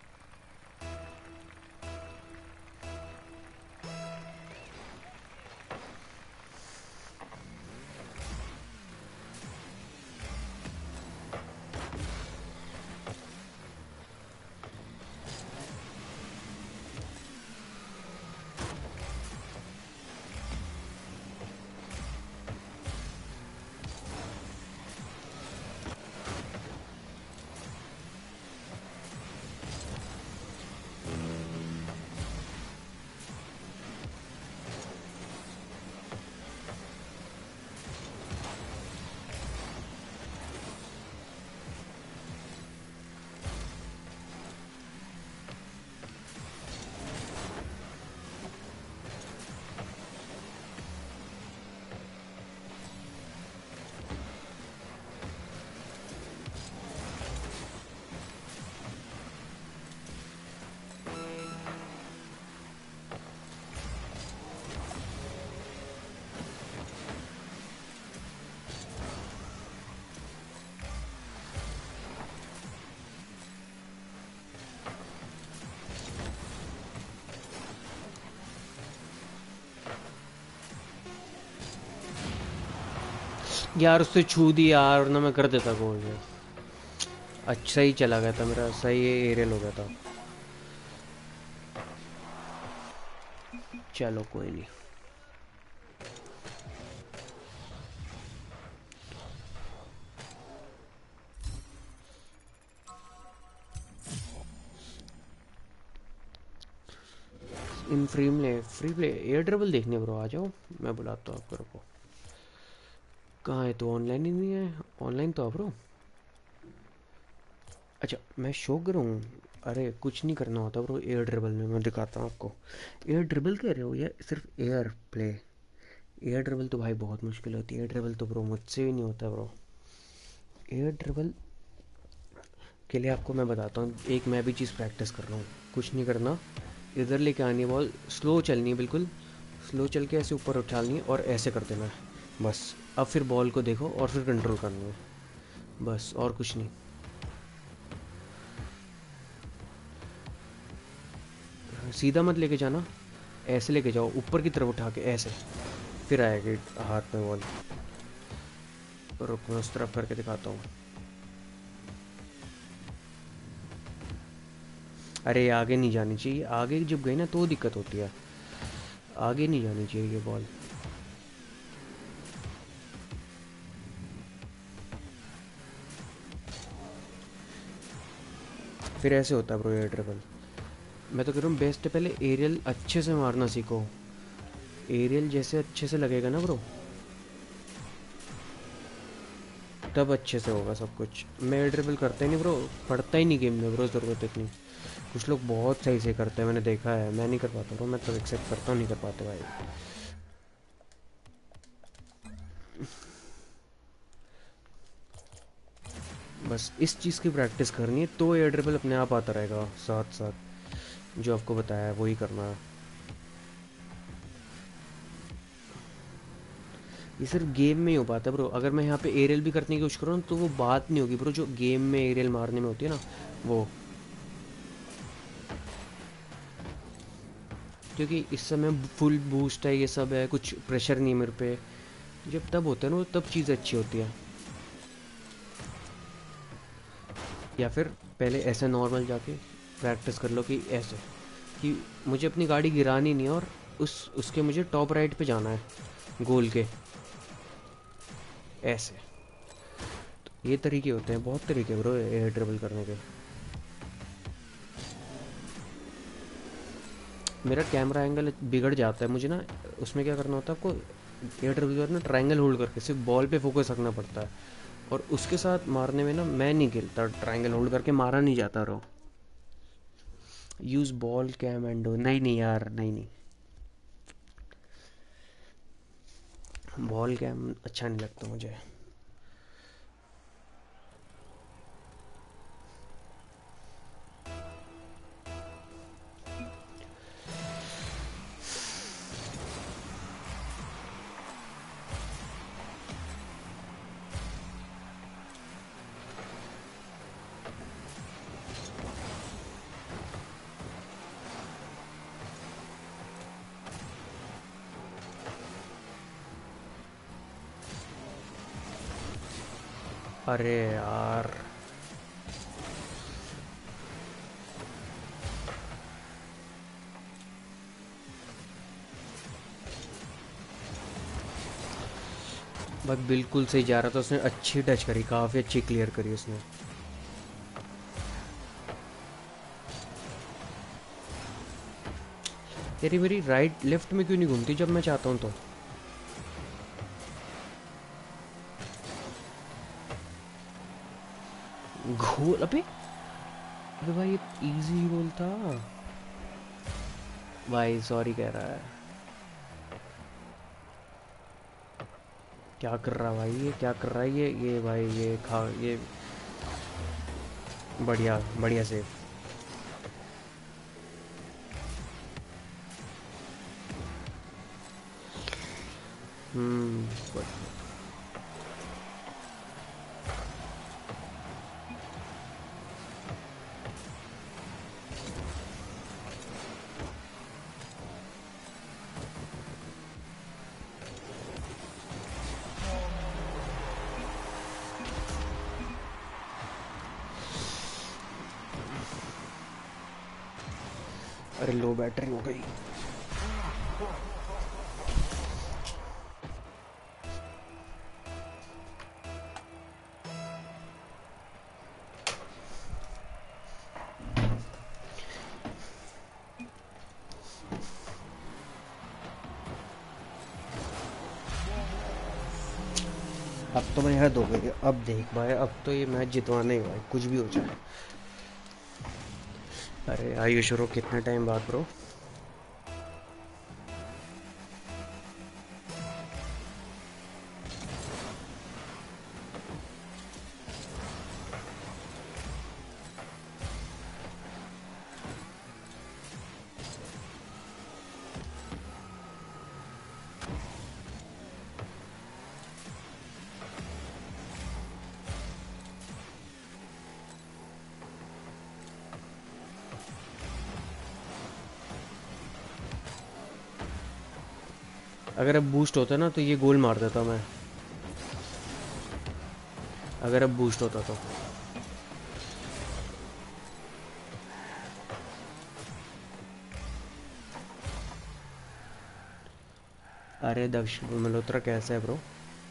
यार उससे छू दी यार, वरना मैं कर देता गोल में। अच्छा ही चला गया था मेरा, सही एरियल हो गया था। चलो कोई नहीं। इन फ्री में फ्री प्ले एयर ड्रिबल देखने ब्रो, आ जाओ, मैं बुलाता हूँ आपको, रुको। कहाँ है तो? ऑनलाइन ही नहीं है, ऑनलाइन तो आ ब्रो। अच्छा मैं शो करूँ? अरे कुछ नहीं करना होता ब्रो एयर ड्रिबल में, मैं दिखाता हूँ आपको। एयर ड्रिबल कह रहे हो या सिर्फ एयर प्ले? एयर ड्रिबल तो भाई बहुत मुश्किल होती है, एयर ड्रिबल तो ब्रो मुझसे भी नहीं होता ब्रो। एयर ड्रिबल के लिए आपको मैं बताता हूँ, एक मैं भी चीज़ प्रैक्टिस कर रहा हूँ। कुछ नहीं करना, इधर लेके आनी है बॉल, स्लो चलनी है, बिल्कुल स्लो चल के ऐसे ऊपर उछालनी है और ऐसे कर देना है बस। अब फिर बॉल को देखो और फिर कंट्रोल करनी है, बस और कुछ नहीं। सीधा मत लेके जाना, ऐसे लेके जाओ ऊपर की तरफ उठा के ऐसे, फिर आएगी हाथ में बॉल। रुक मैं उस तरफ करके दिखाता हूँ। अरे आगे नहीं जानी चाहिए, आगे जब गई ना तो दिक्कत होती है, आगे नहीं जानी चाहिए ये बॉल। फिर ऐसे होता है ब्रो एयर ड्रिबल। मैं तो कह रहा हूँ बेस्ट है पहले एरियल अच्छे से मारना सीखो, एरियल जैसे अच्छे से लगेगा ना ब्रो तब अच्छे से होगा सब कुछ। मैं एयर ड्रिबल करता ही नहीं ब्रो, पड़ता ही नहीं गेम में ब्रो ज़रूरत इतनी। कुछ लोग बहुत सही से करते हैं, मैंने देखा है, मैं नहीं कर पाता ब्रो, मैं तो एक्सेप्ट करता हूँ नहीं कर पाते भाई। बस इस चीज़ की प्रैक्टिस करनी है तो एयर ड्रिबल अपने आप आता रहेगा, साथ साथ जो आपको बताया है वही करना है। ये सिर्फ गेम में ही हो पाता है ब्रो, अगर मैं यहाँ पे एरियल भी करने की कोशिश करूँ तो वो बात नहीं होगी ब्रो जो गेम में एरियल मारने में होती है ना वो। क्योंकि इस समय फुल बूस्ट है, ये सब है, कुछ प्रेशर नहीं है मेरे पे। जब तब होता है ना वो तब चीज़ अच्छी होती है। या फिर पहले ऐसे नॉर्मल जाके प्रैक्टिस कर लो कि ऐसे, कि मुझे अपनी गाड़ी गिरानी नहीं है और उस उसके मुझे टॉप राइट पे जाना है गोल के, ऐसे। तो ये तरीके होते हैं, बहुत तरीके ब्रो एयर ड्रिबल करने के। मेरा कैमरा एंगल बिगड़ जाता है मुझे ना, उसमें क्या करना होता है आपको, एयर ड्रिबल ना ट्रायंगल होल्ड करके सिर्फ बॉल पे फोकस रखना पड़ता है, और उसके साथ मारने में ना मैं नहीं खेलता, ट्रायंगल होल्ड करके मारा नहीं जाता रो। यूज़ बॉल कैम एंड नहीं नहीं यार, नहीं नहीं, बॉल कैम अच्छा नहीं लगता मुझे। अरे यार भाई बिल्कुल सही जा रहा था, उसने अच्छी टच करी, काफ़ी अच्छी क्लियर करी उसने। तेरी मेरी राइट लेफ्ट में क्यों नहीं घूमती जब मैं चाहता हूँ तो? गोल? अबे अबे भाई ये इजी गोल था भाई, सॉरी कह रहा है। क्या कर रहा है भाई, ये क्या कर रहा है, ये ये भाई ये खा ये, बढ़िया बढ़िया सेव। हम्म but- अरे लो बैटरी हो गई। अब तो भाई हद हो गई। अब देख भाई, अब तो ये मैच जितवाना ही भाई, कुछ भी हो जाए। अरे आयुष रो, कितने टाइम बाद ब्रो। अगर अब बूस्ट होता ना तो ये गोल मार देता मैं। अगर अब बूस्ट होता तो। अरे दक्ष मल्होत्रा कैसा है ब्रो?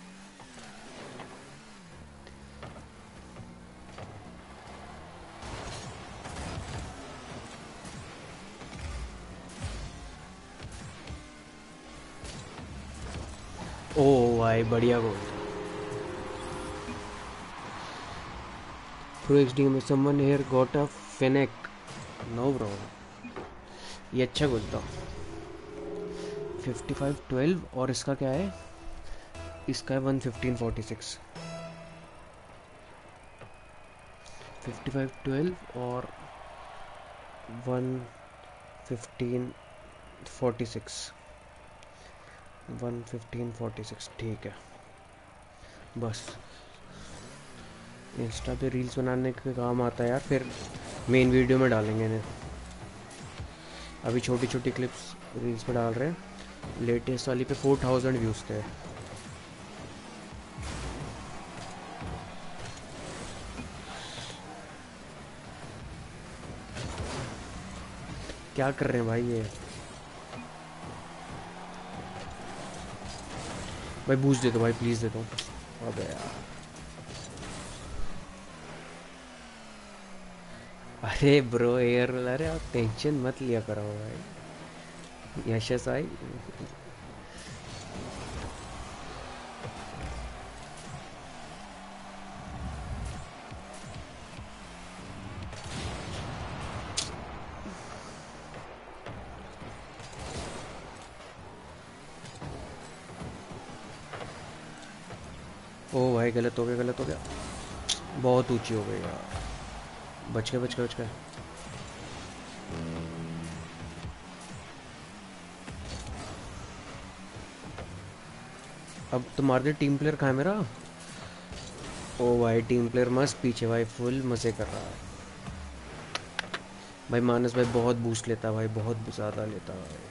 ओ भाई बढ़िया गोल। प्रो एक्स डी में someone here got a Fennec. No bro, ये अच्छा गोल था। फिफ्टी फाइव ट्वेल्व, और इसका क्या है? इसका है one fifteen forty six. Fifty five twelve और one fifteen forty six. One fifteen forty six ठीक है। बस इंस्टा पे रील्स बनाने के काम आता है यार, फिर मेन वीडियो में डालेंगे इन्हें। अभी छोटी छोटी क्लिप्स रील्स पे डाल रहे हैं। लेटेस्ट वाली पे फोर थाउजेंड व्यूज़ थे। क्या कर रहे हैं भाई ये? भाई बूझ दे दो भाई, प्लीज़ दे दो। अबे यार, अरे ब्रो एयर, अरे आप टेंशन मत लिया करो भाई। यशस आई। ओ भाई गलत हो गया, गलत हो गया। बहुत ऊंची हो गई यार। बच गए, बच गए, बच गए। अब तो मार दे। टीम प्लेयर कहाँ है मेरा? ओ भाई टीम प्लेयर मस्त पीछे भाई, फुल मज़े कर रहा है भाई। मानस भाई बहुत बूस्ट लेता है भाई, बहुत ज़्यादा लेता है भाई।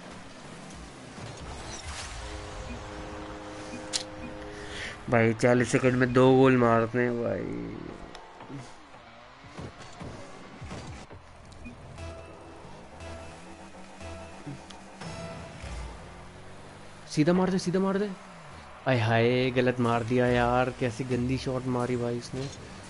भाई चालीस सेकंड में दो गोल मारते हैं भाई। सीधा मार दे, सीधा मार दे। आय हाय, गलत मार दिया यार, कैसी गंदी शॉट मारी भाई इसने।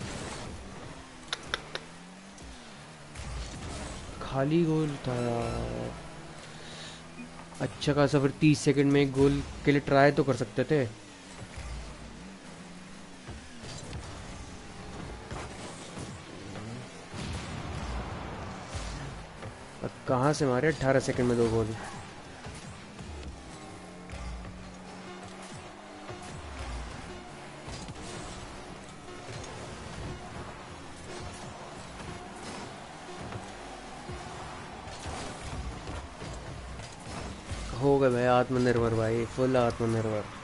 खाली गोल था यार। अच्छा खासा, फिर तीस सेकंड में एक गोल के लिए ट्राई तो कर सकते थे। अब कहाँ से मारे अट्ठारह सेकंड में दो गोल? हो गए भाई आत्मनिर्भर भाई, फुल आत्मनिर्भर।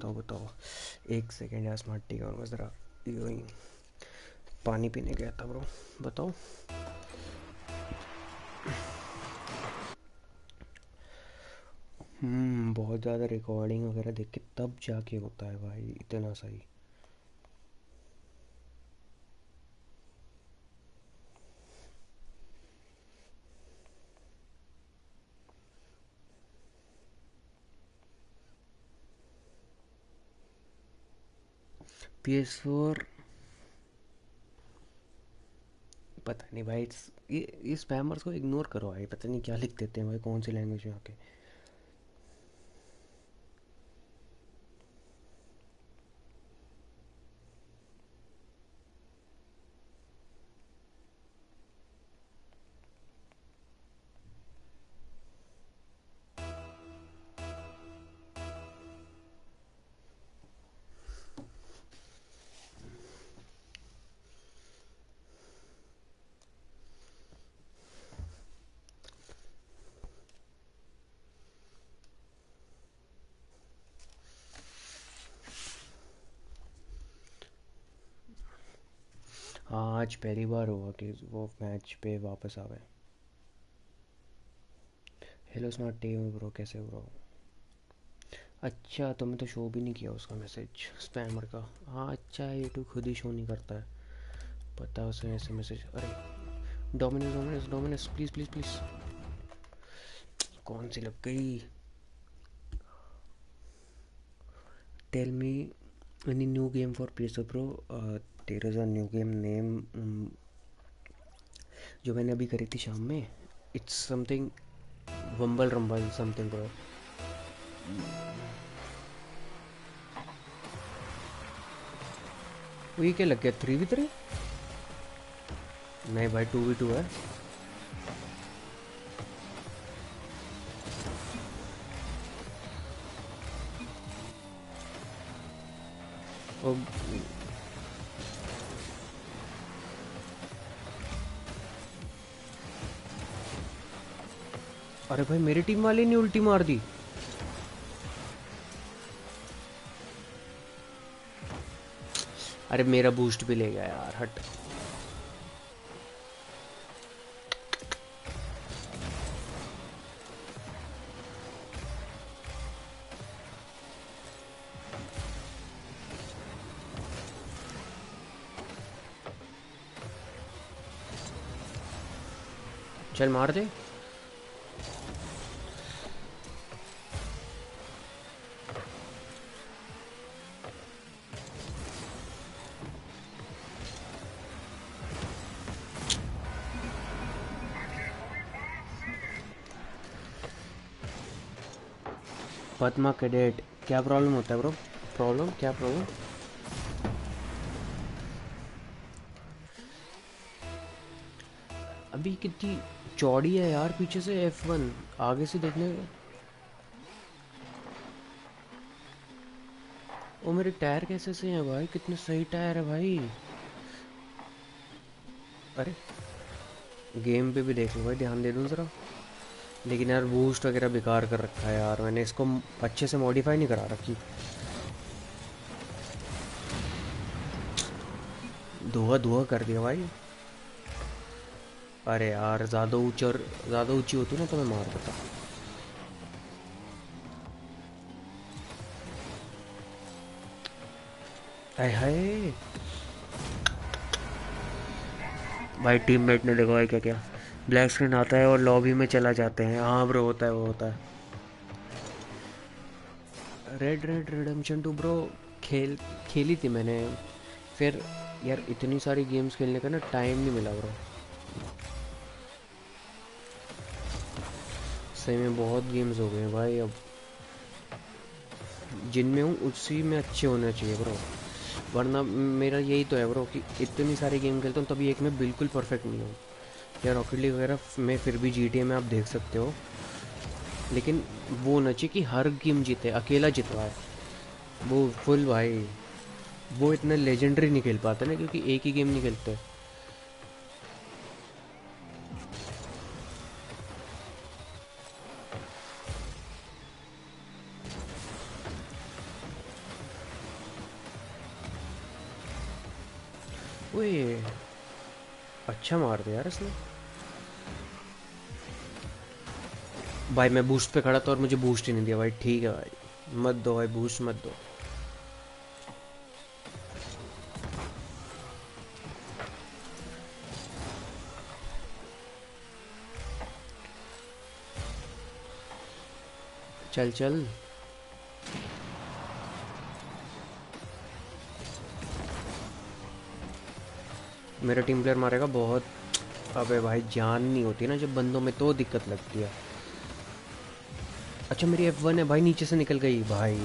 बताओ बताओ। एक सेकेंड यार, स्मार्ट टी और मैं ज़रा यूँ ही पानी पीने गया था ब्रो। बताओ। हम्म बहुत ज़्यादा रिकॉर्डिंग वगैरह देख के तब जाके होता है भाई इतना सही। पी एस फोर पता नहीं भाई, इस ये ये स्पैमर्स को इग्नोर करो भाई, पता नहीं क्या लिख देते हैं भाई, कौन सी लैंग्वेज में आके। हाँ आज पहली बार हुआ कि वो मैच पे वापस आ गए। हेलो स्मार्ट टीम ब्रो, कैसे हो ब्रो? अच्छा तुमने तो शो भी नहीं किया उसका मैसेज स्पैमर का। हाँ अच्छा है, यूट्यूब खुद ही शो नहीं करता है, पता है उसे ऐसे मैसेज। अरे Dominus Dominus Dominus, please please please. कौन सी लग गई? Tell me any new game for P S pro. There is a new game name जो मैंने अभी करी थी शाम में। It's something wumble rumble something bro. वो ये क्या लग गया, थ्री वी थ्री? नहीं भाई, टू वी टू है। ओ, अरे भाई मेरी टीम वाले ने उल्टी मार दी। अरे मेरा बूस्ट भी ले गया यार, हट। चल मार दे। पद्मा कैडेट, क्या प्रॉब्लम होता है ब्रो? प्रॉब्लम क्या प्रॉब्लम? अभी कितनी चौड़ी है यार पीछे से एफ वन, आगे से देखने। ओ मेरे टायर कैसे से हैं भाई, कितने सही टायर है भाई। अरे गेम पे भी देख लो भाई, ध्यान दे दूँ ज़रा। लेकिन यार बूस्ट वगैरह बेकार कर रखा है यार, मैंने इसको अच्छे से मॉडिफाई नहीं करा रखी। धुआं धुआं कर दिया भाई। अरे यार ज़्यादा ऊंची, और ज़्यादा ऊंची होती ना तो मैं मार देता। हाय हाय भाई, टीममेट ने देखा भाई क्या क्या। ब्लैक स्क्रीन आता है और लॉबी में चला जाते हैं। हाँ ब्रो होता है, वो होता है। Red red redemption two bro खेल खेली थी मैंने। फिर यार इतनी सारी गेम्स खेलने का ना टाइम नहीं मिला ब्रो। सही में बहुत गेम्स हो गए हैं भाई अब। जिनमें हूँ उसी में अच्छे होने चाहिए ब्रो, वरना मेरा यही तो है ब्रो कि इतनी सारी गेम खेलता हूँ तभी एक में बिल्कुल परफेक्ट नहीं हूँ। या रॉकेट लीग वगैरह में फिर भी जी टी ए में आप देख सकते हो, लेकिन वो होना चाहिए कि हर गेम जीते, अकेला जितवाए वो फुल भाई। वो इतना लेजेंडरी नहीं खेल पाते ना, क्योंकि एक ही गेम नहीं खेलते। ओए, अच्छा मार दिया यार इसने। भाई मैं बूस्ट पे खड़ा था और मुझे बूस्ट ही नहीं दिया भाई। ठीक है भाई, मत दो भाई, बूस्ट मत दो। चल चल। मेरा टीम प्लेयर मारेगा बहुत। अबे भाई जान नहीं होती ना जब बंदों में, तो दिक्कत लगती है। अच्छा मेरी एफ वन है भाई, नीचे से निकल गई भाई।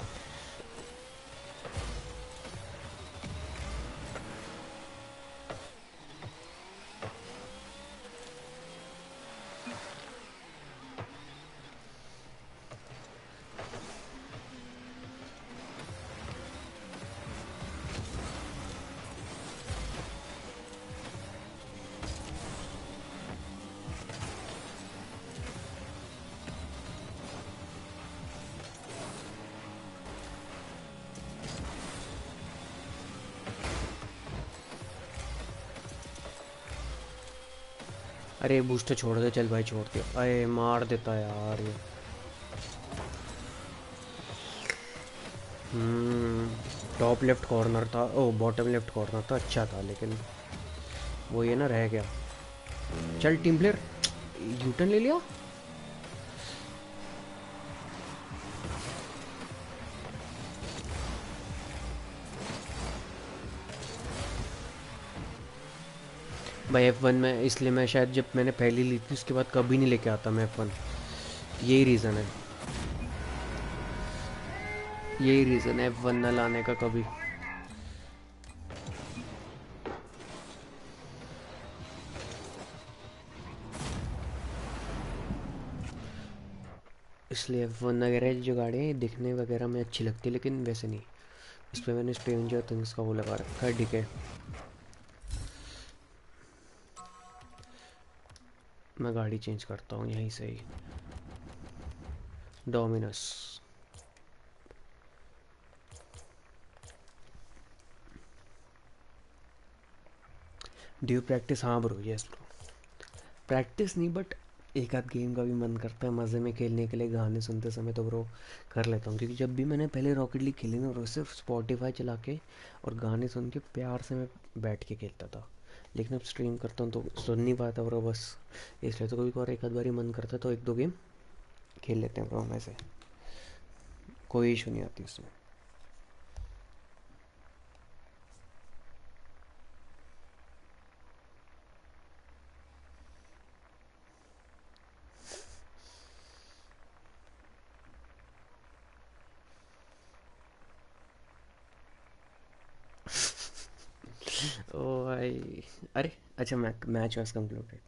अरे बूस्टर छोड़ दे, चल भाई छोड़ दे। अरे मार देता यार ये। हम्म। टॉप लेफ्ट कॉर्नर था, ओ बॉटम लेफ्ट कॉर्नर था, अच्छा था लेकिन वो ये ना रह गया। चल टीम प्लेयर, यूटर्न ले लिया। भाई एफ वन में इसलिए मैं शायद, जब मैंने पहली ली थी उसके बाद कभी नहीं लेके आता मैं एफ वन। यही रीज़न है, यही रीज़न है एफ वन न लाने का कभी। इसलिए एफ वन वगैरह जो गाड़ियाँ हैं, दिखने वगैरह में अच्छी लगती है लेकिन वैसे नहीं। इस पर मैंने स्ट्रेंजर थिंग्स का वो लगा रखा है, ठीक है। मैं गाड़ी चेंज करता हूँ यहीं से ही। डोमिनस। ड्यू प्रैक्टिस, हाँ ब्रो, यस ब्रो। प्रैक्टिस नहीं बट एक आध गेम का भी मन करता है मज़े में खेलने के लिए, गाने सुनते समय तो ब्रो कर लेता हूँ। क्योंकि जब भी मैंने पहले रॉकेट लीग खेली ना ब्रो, सिर्फ स्पॉटिफाई चला के और गाने सुन के प्यार से मैं बैठ के खेलता था। लेकिन अब स्ट्रीम करता हूँ तो सुन नहीं पाता ब्रो बस। इसलिए तो कभी और एक आध बारी मन करता है तो एक दो गेम खेल लेते हैं ब्रो हम ऐसे। कोई इशू नहीं आती उसमें। ओ भाई। अरे अच्छा, match was concluded.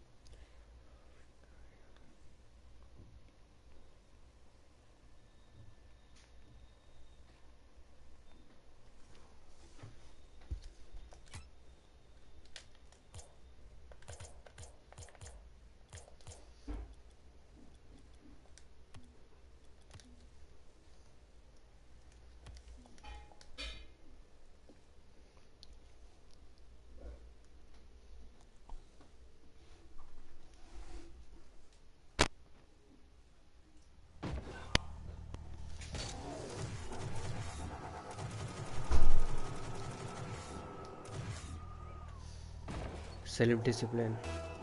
Self discipline.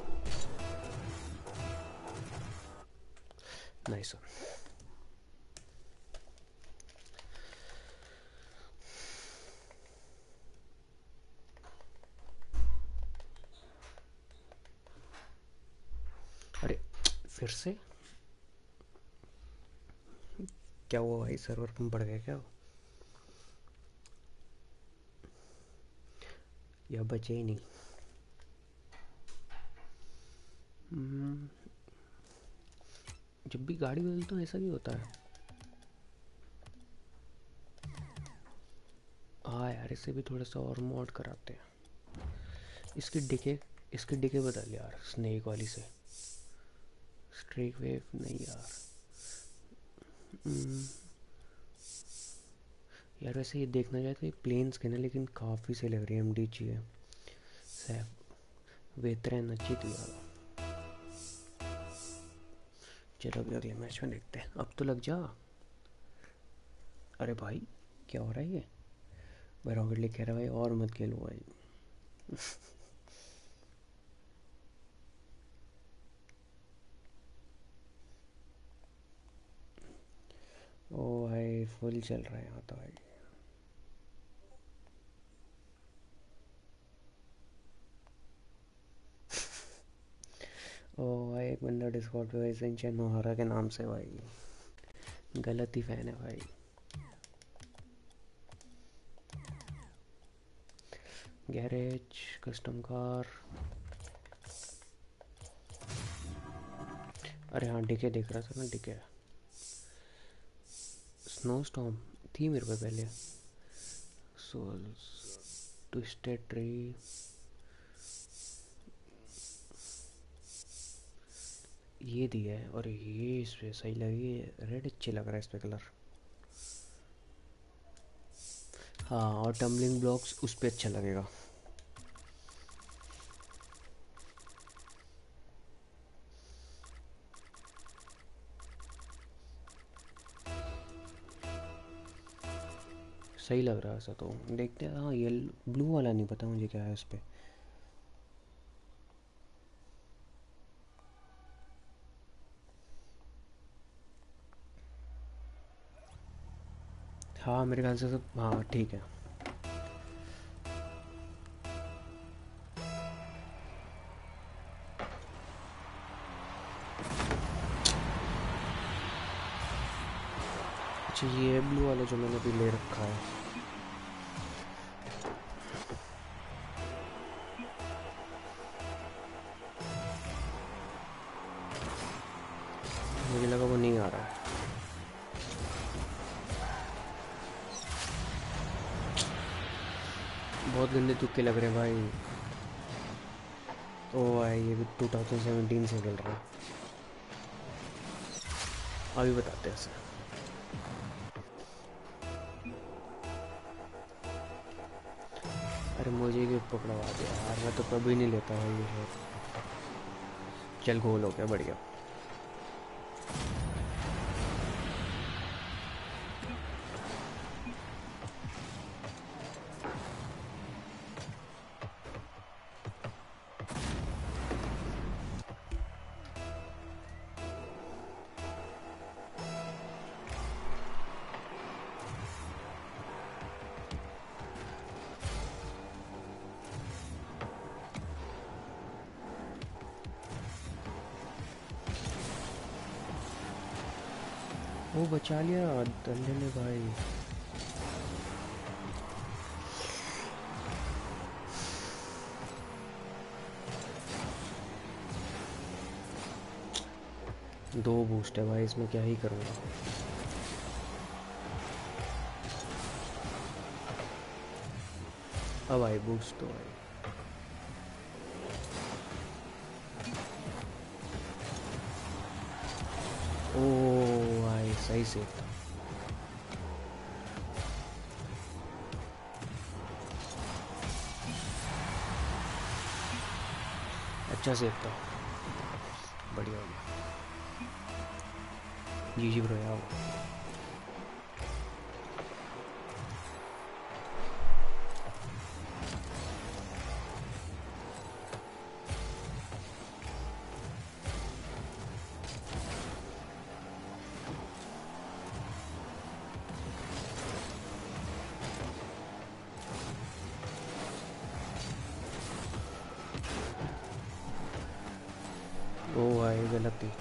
Nice. अरे फिर से क्या हुआ भाई, सर्वर कम पड़ गया क्या? या बचे ही नहीं? हम्म, जब भी गाड़ी बदलता हूँ ऐसा भी होता है। हाँ यार, इससे भी थोड़ा सा और मॉड कराते हैं। इसकी डिके, इसकी डिके बदल यार स्नेक वाली से। स्ट्रेक वेव नहीं यार। हम्म, यार वैसे ये देखना जाए तो ये प्लेन्स के ना, लेकिन काफ़ी सही लग रही है, एम डी जी है। वेतरे नची थी यार। चलो अभी अगले मैच में देखते हैं। अब तो लग जा। अरे भाई क्या हो रहा है ये? भाई रॉकेट लीग कह रहा है भाई और मत खेलो भाई। ओ भाई फुल चल रहा है यहाँ तो भाई। ओ भाई एक बंदा डिस्कॉर्ड पे भाई सेंचन नोहरा के नाम से भाई गलत ही फैन है भाई। Garage custom car. अरे हाँ डीके देख रहा था ना डीके। स्नो स्टॉर्म थी मेरे पे पहले। Souls twisted tree. ये दिया है और ये इस पे सही लगी। रेड अच्छी लग रहा है इस पे कलर। हाँ और टम्बलिंग ब्लॉक्स उस पे अच्छा लगेगा। सही लग रहा है ऐसा तो देखते हैं। हाँ ये ब्लू वाला नहीं पता मुझे क्या है इस पे। हाँ मेरे ख्याल से सब हाँ ठीक है। अच्छा ये ब्लू वाला जो मैंने अभी ले रखा है। मुझे लगा वो नहीं आ रहा है। बहुत गंदे तुक्के लग रहे हैं भाई। ओ भाई ये भी टू थाउजेंड सेवेंटीन से खेल रहा है। अभी बताते हैं इसे। अरे मुझे भी पकड़वा दिया यार। मैं तो कभी नहीं लेता भाई ये शॉट। चल गोल हो गया बढ़िया। वो बचा लिया डंडे ने भाई। दो बूस्ट है भाई इसमें क्या ही करूँगा। अब आई बूस्ट तो आई। ओ भाई सही से था। अच्छा सेव था। बढ़िया हो गया। जी जी ब्रो यार। ओ भाई गलत थी।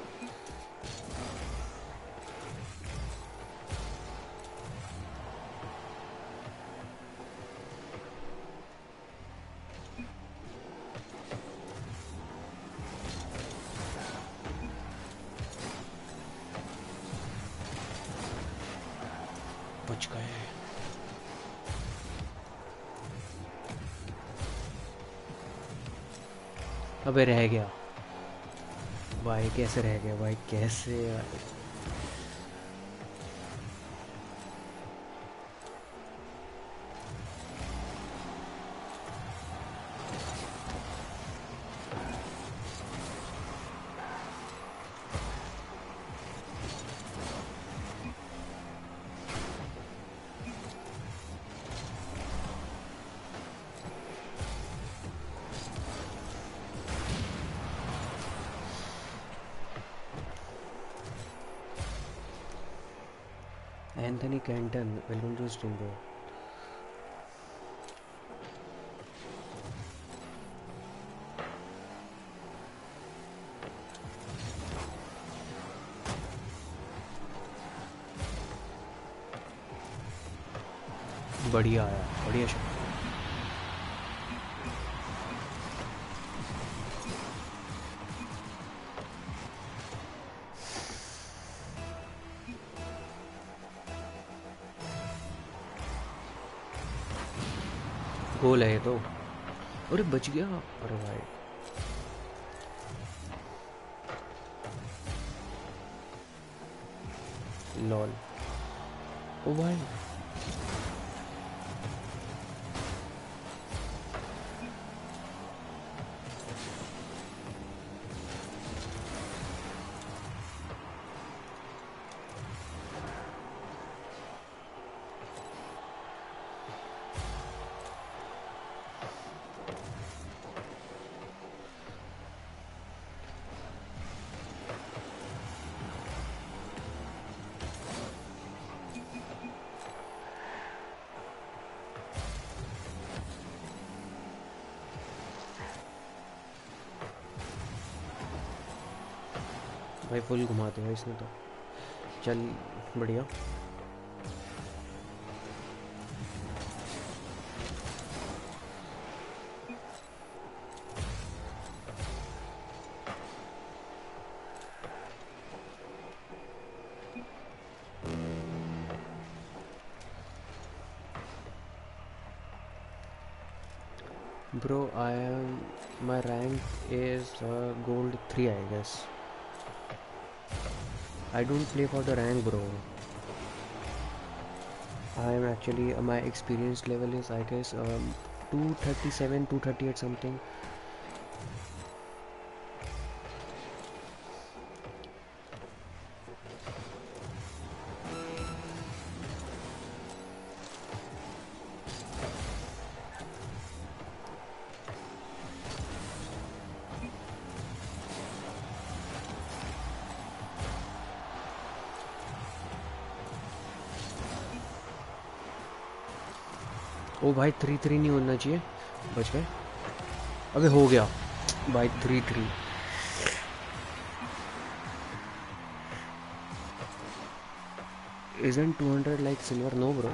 बच गए। अबे रह गया भाई। कैसे रह गया भाई कैसे भाई? Anthony Canton, welcome to stream bro. बढ़िया आया, बढ़िया शॉट। गोल है ये तो। अरे बच गया। अरे भाई लॉल। ओ भाई भाई फुल घुमाते हैं इसने तो। चल बढ़िया। Bro I am, my rank is gold three I guess. I don't play for the rank, bro. I am actually uh, my experience level is I guess um, two thirty-seven, two thirty-eight something. Oh भाई three three नहीं होना चाहिए। बच गए। अबे हो गया भाई three three. Isn't two hundred like silver? No, bro.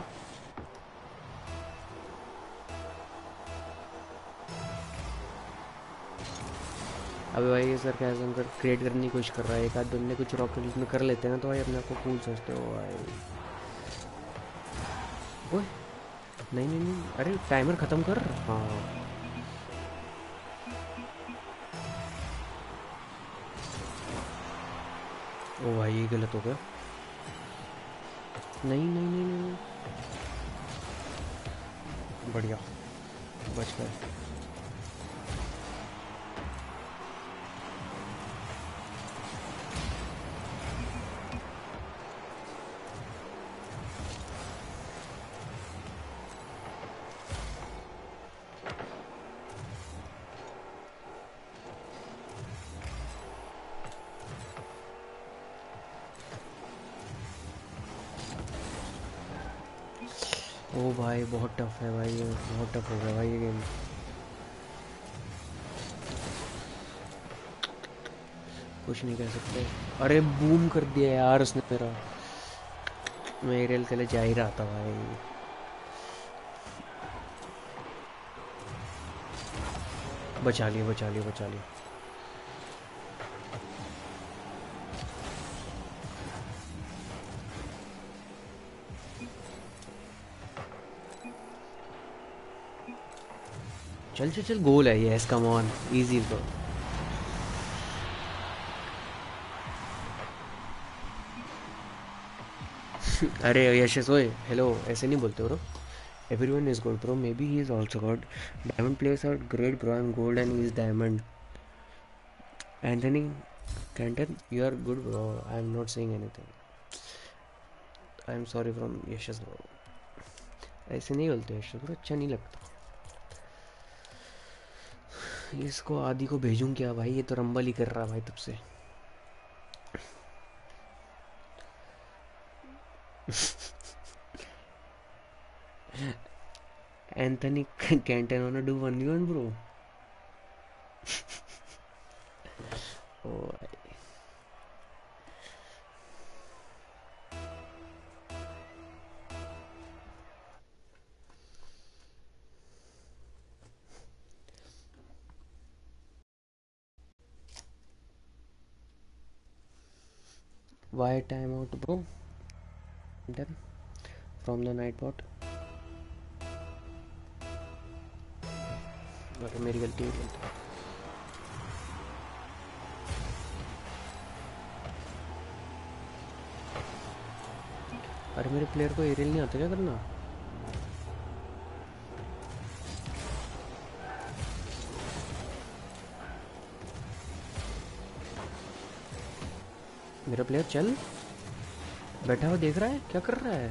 अबे भाई ये सर कैसे कर क्रिएट करने की कोशिश कर रहा है। एक आध बंदे कुछ रॉकेट में कर लेते हैं ना तो भाई अपने आप को कूल सोचते हो भाई। ओए नहीं नहीं नहीं, अरे टाइमर ख़त्म कर। हाँ ओ भाई ये गलत हो गया। नहीं नहीं नहीं नहीं, बढ़िया बच गए। ओ भाई बहुत टफ है भाई, ये बहुत टफ हो गया भाई ये गेम। कुछ नहीं कह सकते। अरे बूम कर दिया यार उसने मेरा। मैं एरियल के लिए जा ही रहा था भाई। बचा लिए बचा लिए बचा लिए। चल चल चल गोल है। यस कम ऑन, इजी तो। अरे यशस ओए हेलो, ऐसे नहीं बोलते bro. Everyone is good bro, maybe he is also good. Diamond players are great bro, I am gold and he is diamond. Anthony Canton you are good bro, I am not saying anything. I am sorry from Yashas bro. ऐसे नहीं बोलते यशस bro, अच्छा नहीं लगता। इसको आदि को भेजूं क्या भाई, ये तो रंबल ही कर रहा भाई तब से। Anthony Canton wanna do one v one, bro? Oh, why timeout, bro? Then from the Nightbot. अरे मेरी गलती मेरी गलती अरे मेरे प्लेयर को एरियल नहीं आता क्या करना? मेरा प्लेयर चल बैठा हुआ देख रहा है क्या कर रहा है?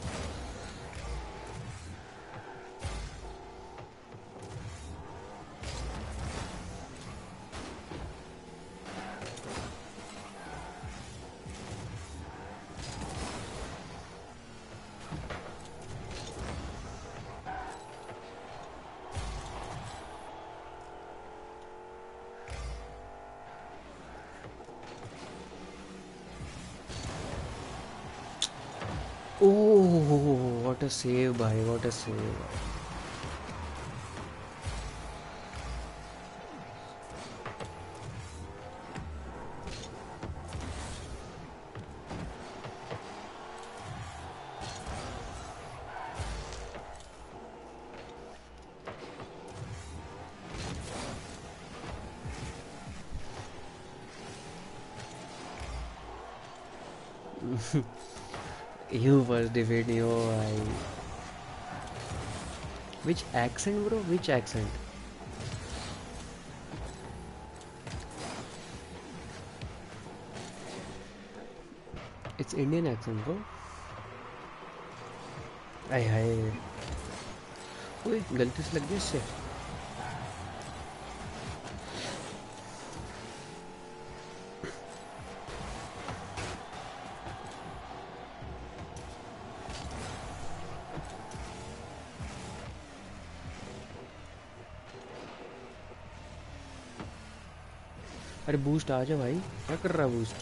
Oh, what a save, bhai! What a save! You first defeat me, oh bhai. Which accent, bro? Which accent? It's Indian accent, bro. आय हाय ओए गलती से लग गया इससे अरे बूस्ट आ जा भाई क्या कर रहा है boost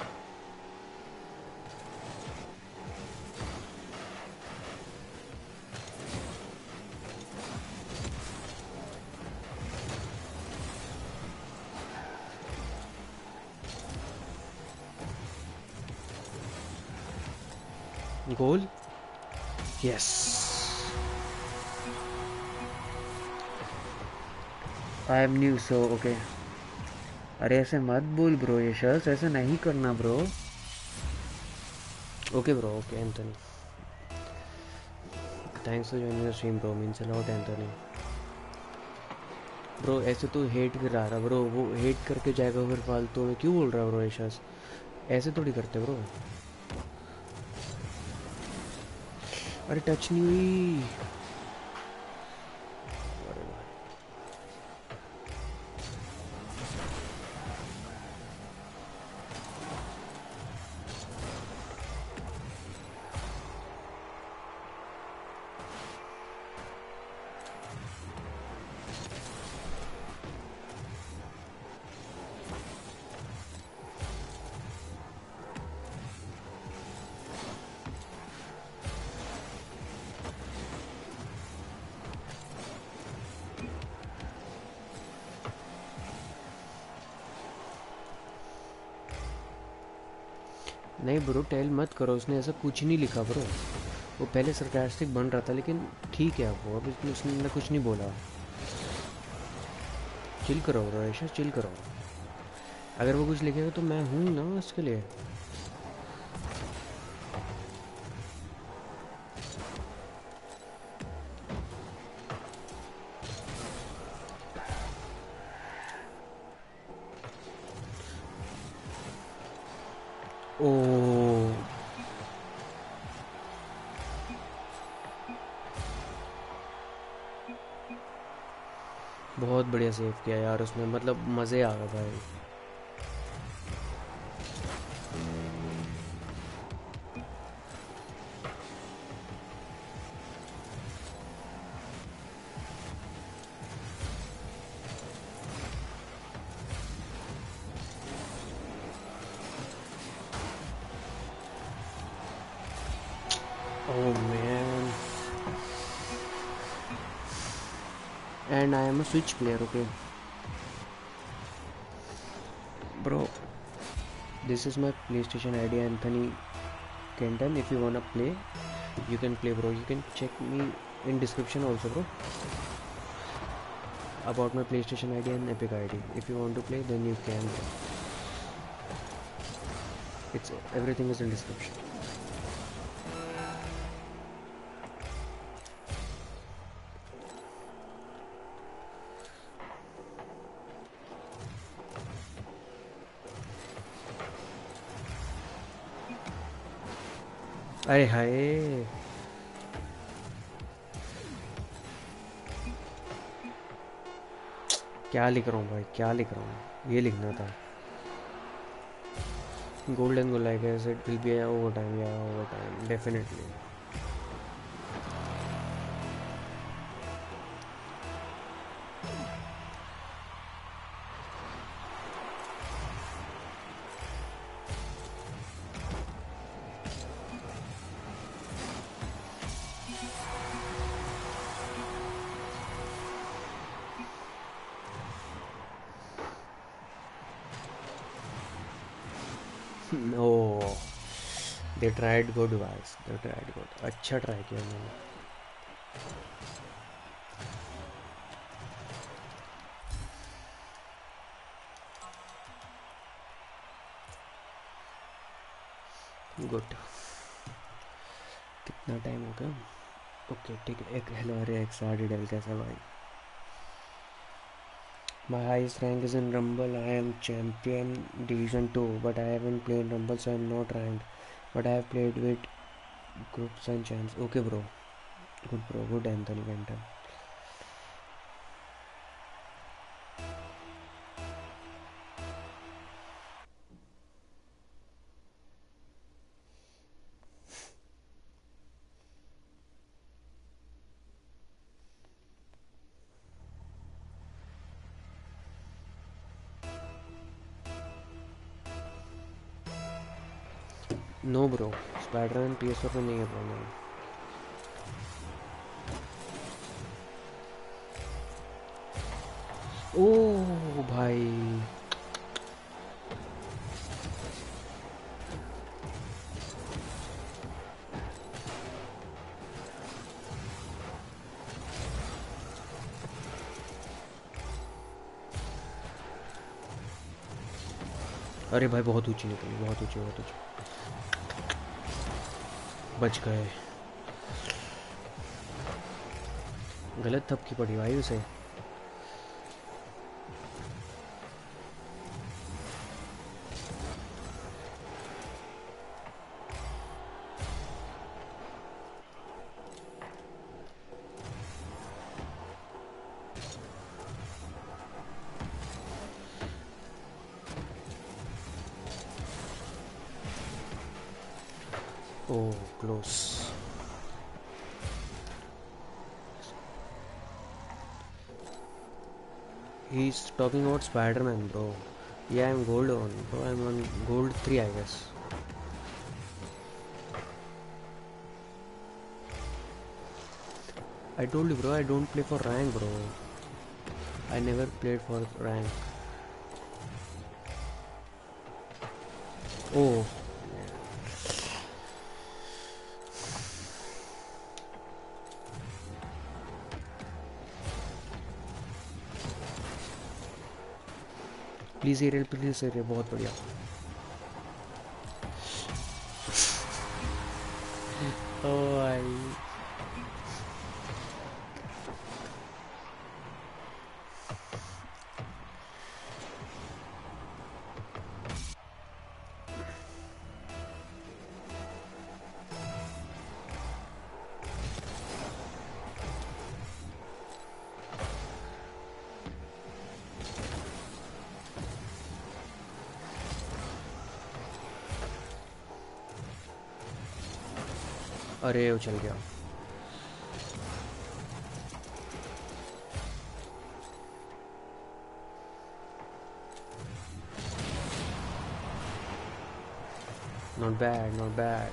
goal yes I am new so okay अरे ऐसे मत बोल ब्रो यशस ऐसे नहीं करना bro okay bro okay Anthony thanks for joining the stream bro means a lot Anthony bro ऐसे तो हेट कर रहा था ब्रो वो हेट करके जाएगा फिर फालतू में क्यों बोल रहा है ब्रो यशस ऐसे थोड़ी करते ब्रो अरे टच नहीं हुई नहीं ब्रो टेल मत करो उसने ऐसा कुछ नहीं लिखा ब्रो वो पहले सरकास्टिक बन रहा था लेकिन ठीक है अब वो अब इसमें उसने कुछ नहीं बोला चिल करो ब्रो ऐसा चिल करो अगर वो कुछ लिखेगा तो मैं हूँ ना उसके लिए ओ बहुत बढ़िया सेव किया यार उसने मतलब मज़े आ गए भाई and I am a Switch player. Okay, bro. This is my PlayStation I D, Anthony Kenton. If you wanna play, you can play, bro. You can check me in description also, bro, about my PlayStation I D and Epic I D. If you want to play, then you can. It's everything is in description. अरे हाय, क्या लिख रहा हूँ भाई, क्या लिख रहा हूँ, ये लिखना था. Golden goal, I guess it will be a overtime. Yeah, overtime, definitely. No, they tried good, guys. They tried good. अच्छा try किया उन्होंने. Good. कितना टाइम हो गया? ओके ठीक है. एक हेलो, अरे एक साड़ी डल कैसा भाई? My highest rank is in Rumble. I am champion division two, but I haven't played Rumble, so I'm not ranked. But I have played with groups and champs. Okay, bro. Good, bro. Good, Anthony Kenton. No, bro. Spider-Man P S four पे नहीं है bro. नहीं. ओह भाई, अरे भाई बहुत ऊंची निकली, बहुत ऊंची, बहुत ऊंची. बच गए. गलत थपकी पड़ी भाई उसे. Oh, close. He's talking about Spider-Man, bro. Yeah, I'm gold on, bro. I'm on gold three, I guess. I told you, bro, I don't play for rank, bro. I never played for rank. Oh. Please aerial, please aerial, बहुत बढ़िया. ओ आई, अरे वो चल गया. Not bad, not bad.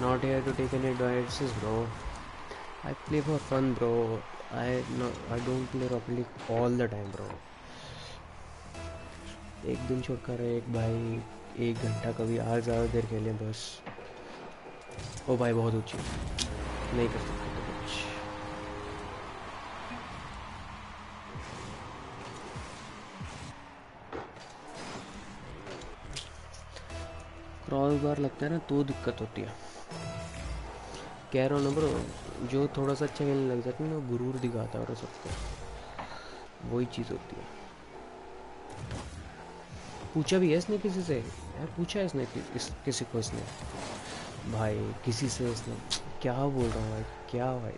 not here to take any advices, bro. I play for fun, bro. I no, I don't play Rocket League all the time, bro. एक दिन छोड़कर एक भाई एक घंटा कभी आज ज़्यादा देर खेलें बस. ओ भाई बहुत ऊंची नहीं कर सकते तो कुछ. क्रॉस बार लगता है ना तो दिक्कत होती है. कह रहा हूँ ना ब्रो, जो थोड़ा सा अच्छा खेलने लग जाता है ना वो गुरूर दिखाता है और सबको. वही चीज़ होती है. पूछा भी है इसने किसी से यार, पूछा है इसने कि, इस, किसी को इसने भाई किसी से इसने क्या बोल रहा हूँ भाई, क्या भाई.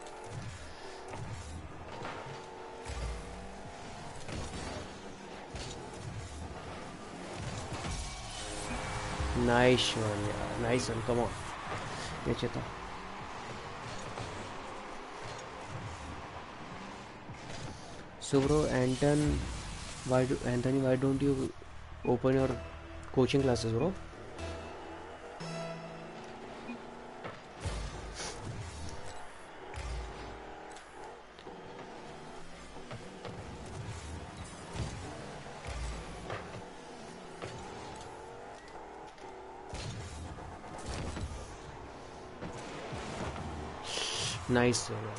नाइस वन यार, नाइस वन, कम ऑन. ये चेता. So bro, Anton, why do Anthony, why don't you open your coaching classes, bro? Nice, bro.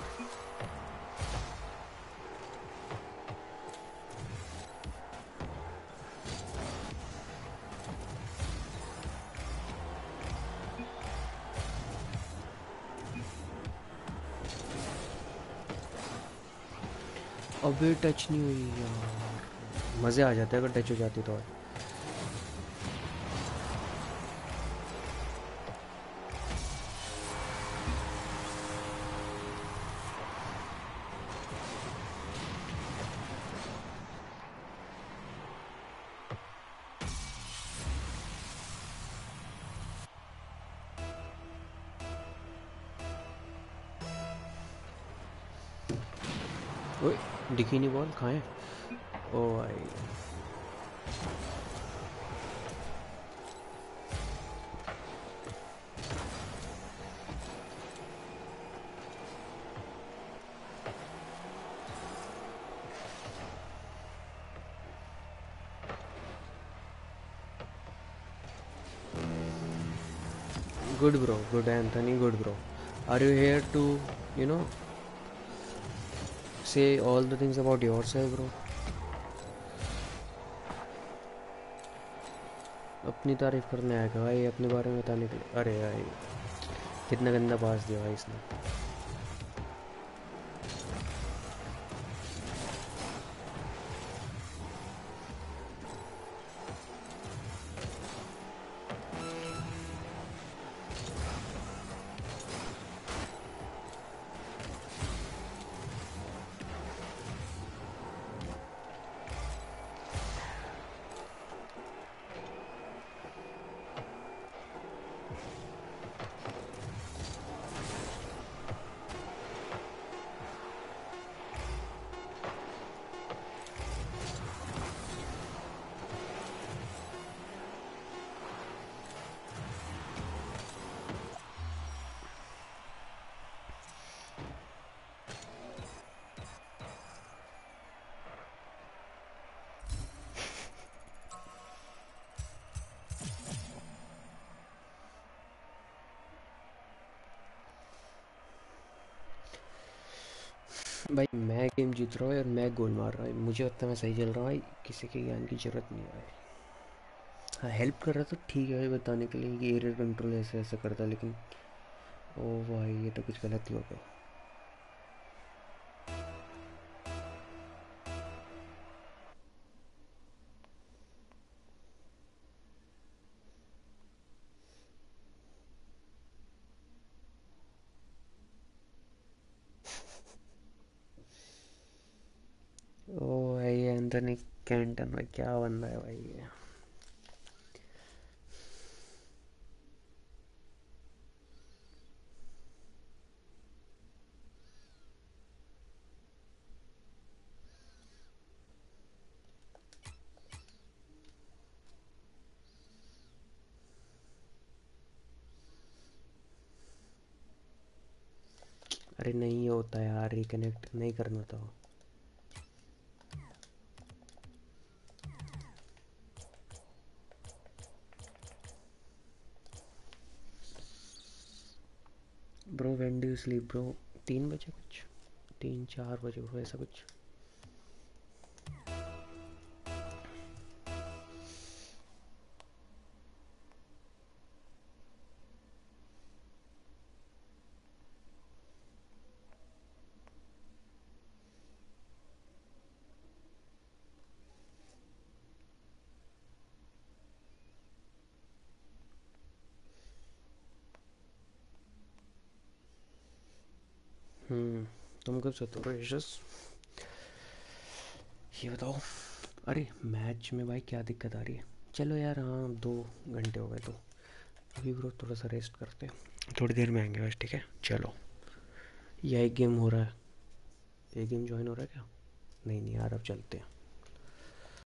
अबे टच नहीं हुई यार. मज़े आ जाते अगर टच हो जाती तो. ओए दिखी नहीं बॉल कहाँ है. ओ भाई good bro, good Anthony, good bro. Are you here to, you know, say all the things about yourself, bro? अपनी तारीफ करने आएगा भाई, अपने बारे में बताने के लिए. अरे भाई कितना गंदा पास दिया भाई इसने. भाई मैं गेम जीत रहा हूँ और मैं गोल मार रहा हूँ, मुझे लगता है मैं सही चल रहा हूँ भाई. किसी के ज्ञान की जरूरत नहीं है भाई. हाँ हेल्प कर रहा तो ठीक है भाई, बताने के लिए कि एरियर कंट्रोल ऐसे ऐसे करता है, लेकिन ओ भाई ये तो कुछ गलत ही हो गया. ओ भाई एंथनी कैंटन भाई क्या बंदा है भाई ये. अरे नहीं होता यार, रिकनेक्ट नहीं करना था। Bro when do you sleep bro? तीन बजे कुछ, तीन चार बजे वैसा कुछ। हम्म तुम कब सोते हो यशस, ये बताओ। अरे मैच में भाई क्या दिक्कत आ रही है? चलो यार, हाँ दो घंटे हो गए तो अभी ब्रो थोड़ा सा रेस्ट करते हैं, थोड़ी देर में आएंगे बस, ठीक है चलो। या एक गेम हो रहा है, एक गेम ज्वाइन हो रहा है क्या? नहीं नहीं यार, अब चलते हैं।